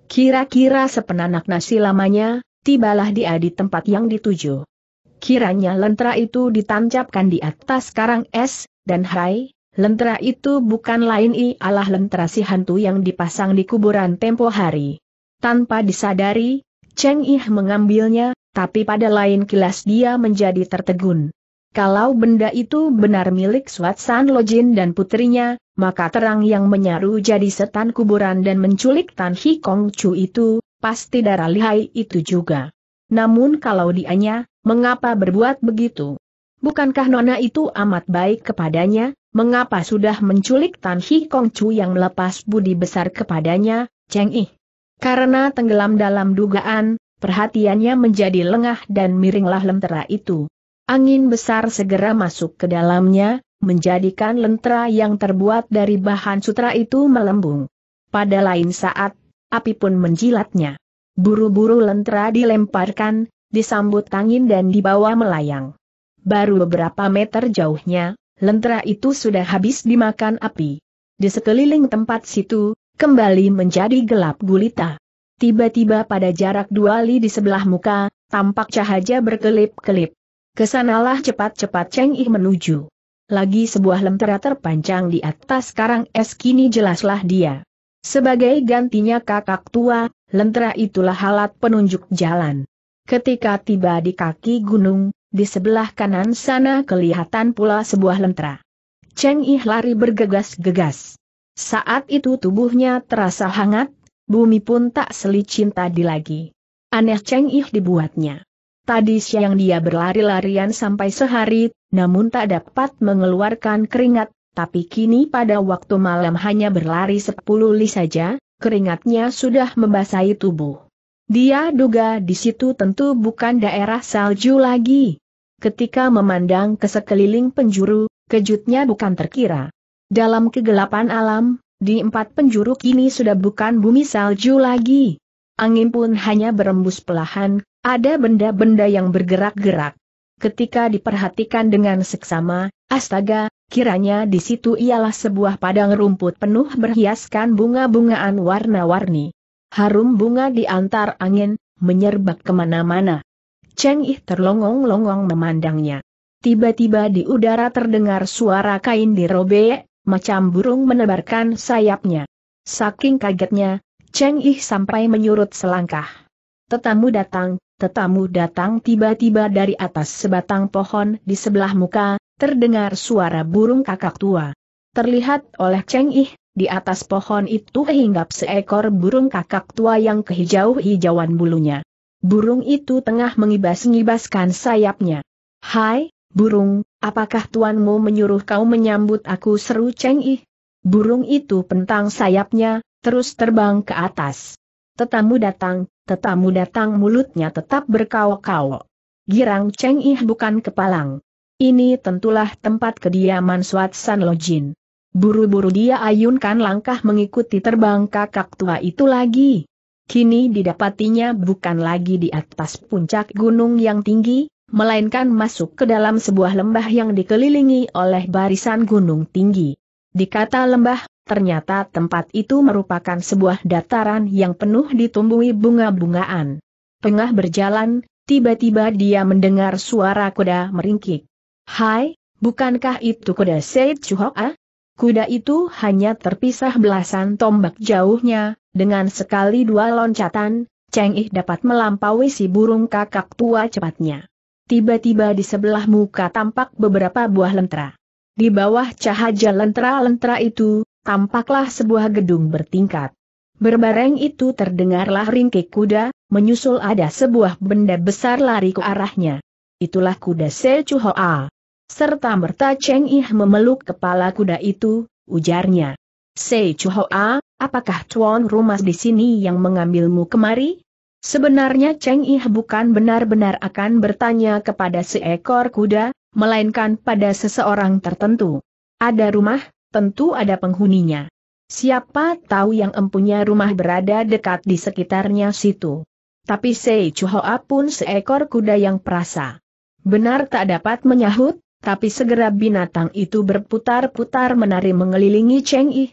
[SPEAKER 1] Kira-kira sepenanak nasi lamanya, tibalah dia di tempat yang dituju. Kiranya lentera itu ditancapkan di atas karang es, dan hai, lentera itu bukan lain ialah lentera si hantu yang dipasang di kuburan tempo hari. Tanpa disadari, Cheng Ih mengambilnya, tapi pada lain kilas dia menjadi tertegun. Kalau benda itu benar milik Swat San Lojin dan putrinya, maka terang yang menyaru jadi setan kuburan dan menculik Tan Hi Kong Chu itu, pasti darah lihai itu juga. Namun kalau dianya, mengapa berbuat begitu? Bukankah nona itu amat baik kepadanya, mengapa sudah menculik Tan Hi Kong Chu yang melepas budi besar kepadanya, Cheng Ih? Karena tenggelam dalam dugaan, perhatiannya menjadi lengah dan miringlah lentera itu. Angin besar segera masuk ke dalamnya, menjadikan lentera yang terbuat dari bahan sutra itu melembung. Pada lain saat, api pun menjilatnya. Buru-buru lentera dilemparkan, disambut angin dan dibawa melayang. Baru beberapa meter jauhnya, lentera itu sudah habis dimakan api. Di sekeliling tempat situ, kembali menjadi gelap gulita. Tiba-tiba pada jarak dua li di sebelah muka, tampak cahaya berkelip-kelip. Kesanalah cepat-cepat Cheng Ih menuju. Lagi sebuah lentera terpancang di atas karang es, kini jelaslah dia. Sebagai gantinya kakak tua, lentera itulah alat penunjuk jalan. Ketika tiba di kaki gunung, di sebelah kanan sana kelihatan pula sebuah lentera. Cheng Ih lari bergegas-gegas. Saat itu tubuhnya terasa hangat, bumi pun tak selicin tadi lagi. Aneh Cheng Ih dibuatnya. Tadi siang dia berlari-larian sampai sehari, namun tak dapat mengeluarkan keringat, tapi kini pada waktu malam hanya berlari sepuluh li saja, keringatnya sudah membasahi tubuh. Dia duga di situ tentu bukan daerah salju lagi. Ketika memandang ke sekeliling penjuru, kejutnya bukan terkira. Dalam kegelapan alam, di empat penjuru kini sudah bukan bumi salju lagi. Angin pun hanya berembus pelahan, ada benda-benda yang bergerak-gerak. Ketika diperhatikan dengan seksama, astaga, kiranya di situ ialah sebuah padang rumput penuh berhiaskan bunga-bungaan warna-warni. Harum bunga di antar angin, menyerbak kemana-mana. Cheng Ih terlongong-longong memandangnya. Tiba-tiba di udara terdengar suara kain dirobek, macam burung menebarkan sayapnya. Saking kagetnya, Cheng Ih sampai menyurut selangkah. Tetamu datang, tetamu datang. Tiba-tiba dari atas sebatang pohon di sebelah muka, terdengar suara burung kakak tua. Terlihat oleh Cheng Ih, di atas pohon itu hinggap seekor burung kakak tua yang kehijau-hijauan bulunya. Burung itu tengah mengibas-ngibaskan sayapnya. "Hai, burung, apakah tuanmu menyuruh kau menyambut aku?" seru Cheng Ih. Burung itu pentang sayapnya, terus terbang ke atas. "Tetamu datang, tetamu datang." Mulutnya tetap berkaok-kaok. Girang Cheng Ih bukan kepalang. Ini tentulah tempat kediaman Swat San Lojin. Buru-buru dia ayunkan langkah mengikuti terbang kakak tua itu lagi. Kini didapatinya bukan lagi di atas puncak gunung yang tinggi, melainkan masuk ke dalam sebuah lembah yang dikelilingi oleh barisan gunung tinggi. Dikata lembah, ternyata tempat itu merupakan sebuah dataran yang penuh ditumbuhi bunga-bungaan. Tengah berjalan, tiba-tiba dia mendengar suara kuda meringkik. "Hai, bukankah itu kuda Sei Chu Hoa?" Kuda itu hanya terpisah belasan tombak jauhnya, dengan sekali dua loncatan, Cheng Ih dapat melampaui si burung kakak tua cepatnya. Tiba-tiba di sebelah muka tampak beberapa buah lentera. Di bawah cahaya lentera-lentera itu, tampaklah sebuah gedung bertingkat. Berbareng itu terdengarlah ringkik kuda, menyusul ada sebuah benda besar lari ke arahnya. Itulah kuda Sei Chu Hoa. Serta-merta Cheng Ih memeluk kepala kuda itu, ujarnya. "Sei Chu Hoa, apakah tuan rumah di sini yang mengambilmu kemari?" Sebenarnya Cheng Ih bukan benar-benar akan bertanya kepada seekor kuda, melainkan pada seseorang tertentu. Ada rumah, tentu ada penghuninya. Siapa tahu yang empunya rumah berada dekat di sekitarnya situ. Tapi Sei Chu Hoa pun seekor kuda yang perasa. Benar tak dapat menyahut, tapi segera binatang itu berputar-putar menari mengelilingi Cheng Ih.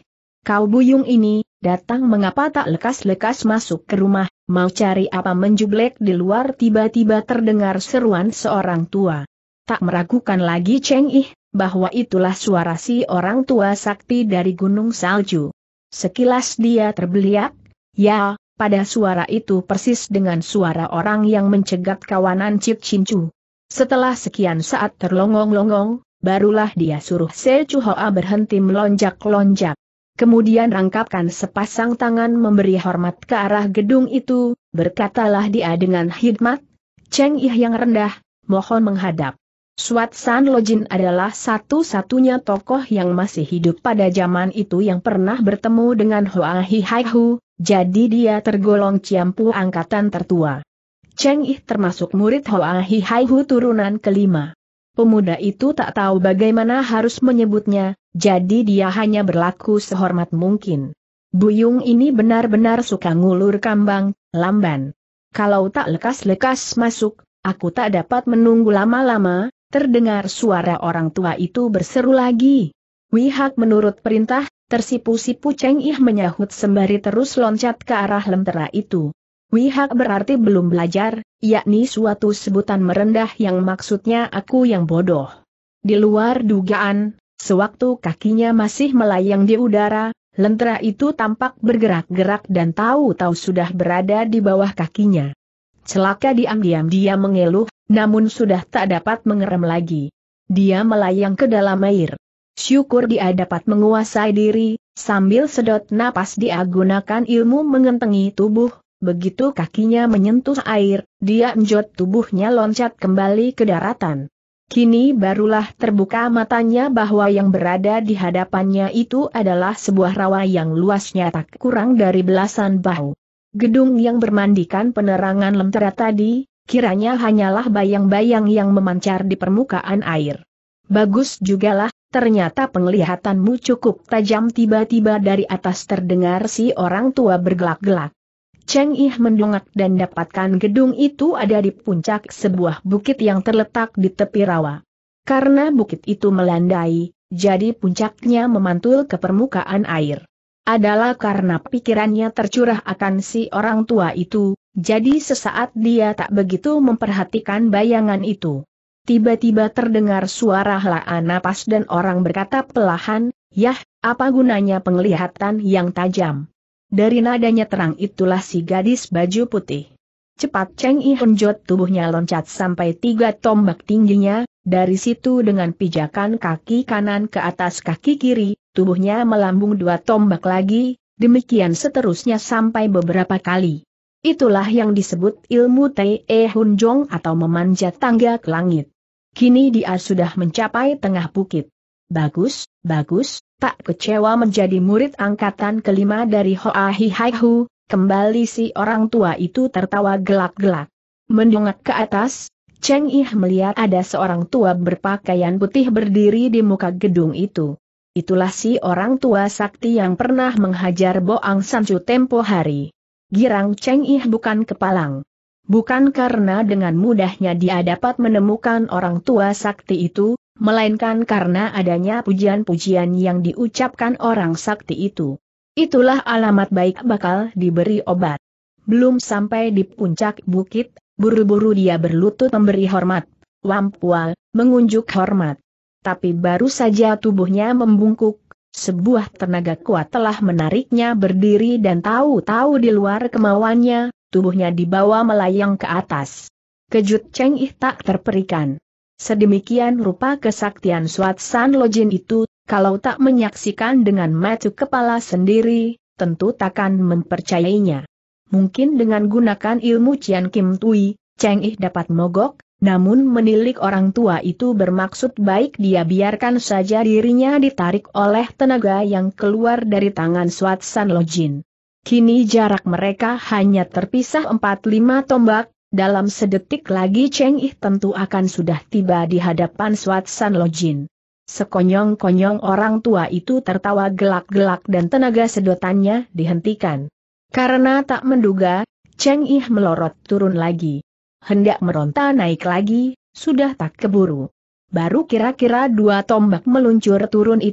[SPEAKER 1] kau buyung ini, datang mengapa tak lekas-lekas masuk ke rumah, mau cari apa menjublek di luar?" Tiba-tiba terdengar seruan seorang tua. Tak meragukan lagi Cheng Ih, bahwa itulah suara si orang tua sakti dari Gunung Salju. Sekilas dia terbeliak, ya, pada suara itu persis dengan suara orang yang mencegat kawanan Cip Cincu. Setelah sekian saat terlongong-longong, barulah dia suruh Se Chu Hoa berhenti melonjak-lonjak. Kemudian rangkapkan sepasang tangan memberi hormat ke arah gedung itu, berkatalah dia dengan hikmat, "Cheng Ih yang rendah, mohon menghadap." Swat San Lojin adalah satu-satunya tokoh yang masih hidup pada zaman itu yang pernah bertemu dengan Hoa Hi Hai Hu, jadi dia tergolong ciampu angkatan tertua. Cheng Ih termasuk murid Hoa Hi Hai Hu turunan kelima. Pemuda itu tak tahu bagaimana harus menyebutnya, jadi dia hanya berlaku sehormat mungkin. "Buyung ini benar-benar suka ngulur kambang, lamban. Kalau tak lekas-lekas masuk, aku tak dapat menunggu lama-lama." Terdengar suara orang tua itu berseru lagi. "Wihak menurut perintah," tersipu-sipu Cheng Ih menyahut sembari terus loncat ke arah lentera itu. Wihak berarti belum belajar, yakni suatu sebutan merendah yang maksudnya aku yang bodoh. Di luar dugaan, sewaktu kakinya masih melayang di udara, lentera itu tampak bergerak-gerak dan tahu-tahu sudah berada di bawah kakinya. Celaka, diam-diam dia mengeluh, namun sudah tak dapat mengerem lagi. Dia melayang ke dalam air. Syukur dia dapat menguasai diri, sambil sedot napas dia gunakan ilmu mengentengi tubuh, begitu kakinya menyentuh air, dia enjot tubuhnya loncat kembali ke daratan. Kini barulah terbuka matanya bahwa yang berada di hadapannya itu adalah sebuah rawa yang luasnya tak kurang dari belasan bahu. Gedung yang bermandikan penerangan lentera tadi, kiranya hanyalah bayang-bayang yang memancar di permukaan air. "Bagus jugalah, ternyata penglihatanmu cukup tajam." Tiba-tiba dari atas terdengar si orang tua bergelak-gelak. Cheng Ih mendongak dan dapatkan gedung itu ada di puncak sebuah bukit yang terletak di tepi rawa. Karena bukit itu melandai, jadi puncaknya memantul ke permukaan air. Adalah karena pikirannya tercurah akan si orang tua itu, jadi sesaat dia tak begitu memperhatikan bayangan itu. Tiba-tiba terdengar suara hela napas dan orang berkata perlahan, "Yah, apa gunanya penglihatan yang tajam?" Dari nadanya terang itulah si gadis baju putih. Cepat Cheng Ih henjot tubuhnya loncat sampai tiga tombak tingginya, dari situ dengan pijakan kaki kanan ke atas kaki kiri, tubuhnya melambung dua tombak lagi, demikian seterusnya sampai beberapa kali. Itulah yang disebut ilmu Te Hun Jong atau memanjat tangga ke langit. Kini dia sudah mencapai tengah bukit. Bagus, bagus, tak kecewa menjadi murid angkatan kelima dari Hoa Hi Hai Hu. Kembali si orang tua itu tertawa gelak-gelak. Mendongak ke atas, Cheng Ih melihat ada seorang tua berpakaian putih berdiri di muka gedung itu. Itulah si orang tua sakti yang pernah menghajar Bo Ang Sancu tempo hari. Girang Cheng Ih bukan kepalang. Bukan karena dengan mudahnya dia dapat menemukan orang tua sakti itu, melainkan karena adanya pujian-pujian yang diucapkan orang sakti itu. Itulah alamat baik bakal diberi obat. Belum sampai di puncak bukit, buru-buru dia berlutut memberi hormat. Wampual, mengunjuk hormat. Tapi baru saja tubuhnya membungkuk, sebuah tenaga kuat telah menariknya berdiri dan tahu-tahu di luar kemauannya, tubuhnya dibawa melayang ke atas. Kejut Cheng Ih tak terperikan. Sedemikian rupa kesaktian Swat San Lojin itu, kalau tak menyaksikan dengan mata kepala sendiri, tentu takkan mempercayainya. Mungkin dengan gunakan ilmu Cian Kim Tui, Cheng Ih dapat mogok, namun menilik orang tua itu bermaksud baik dia biarkan saja dirinya ditarik oleh tenaga yang keluar dari tangan Swat San Lojin. Kini jarak mereka hanya terpisah empat lima tombak. Dalam sedetik lagi Cheng Ih tentu akan sudah tiba di hadapan Swat San Lojin. Sekonyong-konyong orang tua itu tertawa gelak-gelak dan tenaga sedotannya dihentikan. Karena tak menduga, Cheng Ih melorot turun lagi. Hendak meronta naik lagi, sudah tak keburu. Baru kira-kira dua tombak meluncur turun itu,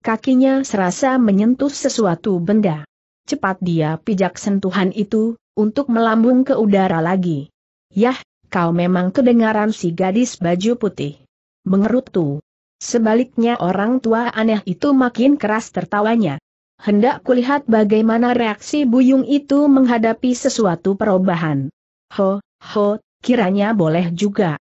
[SPEAKER 1] Kakinya serasa menyentuh sesuatu benda. Cepat dia pijak sentuhan itu, untuk melambung ke udara lagi. Yah, kau memang kedengaran si gadis baju putih. Mengerutu. Sebaliknya orang tua aneh itu makin keras tertawanya. Hendak kulihat bagaimana reaksi Buyung itu menghadapi sesuatu perubahan. Ho, ho, kiranya boleh juga.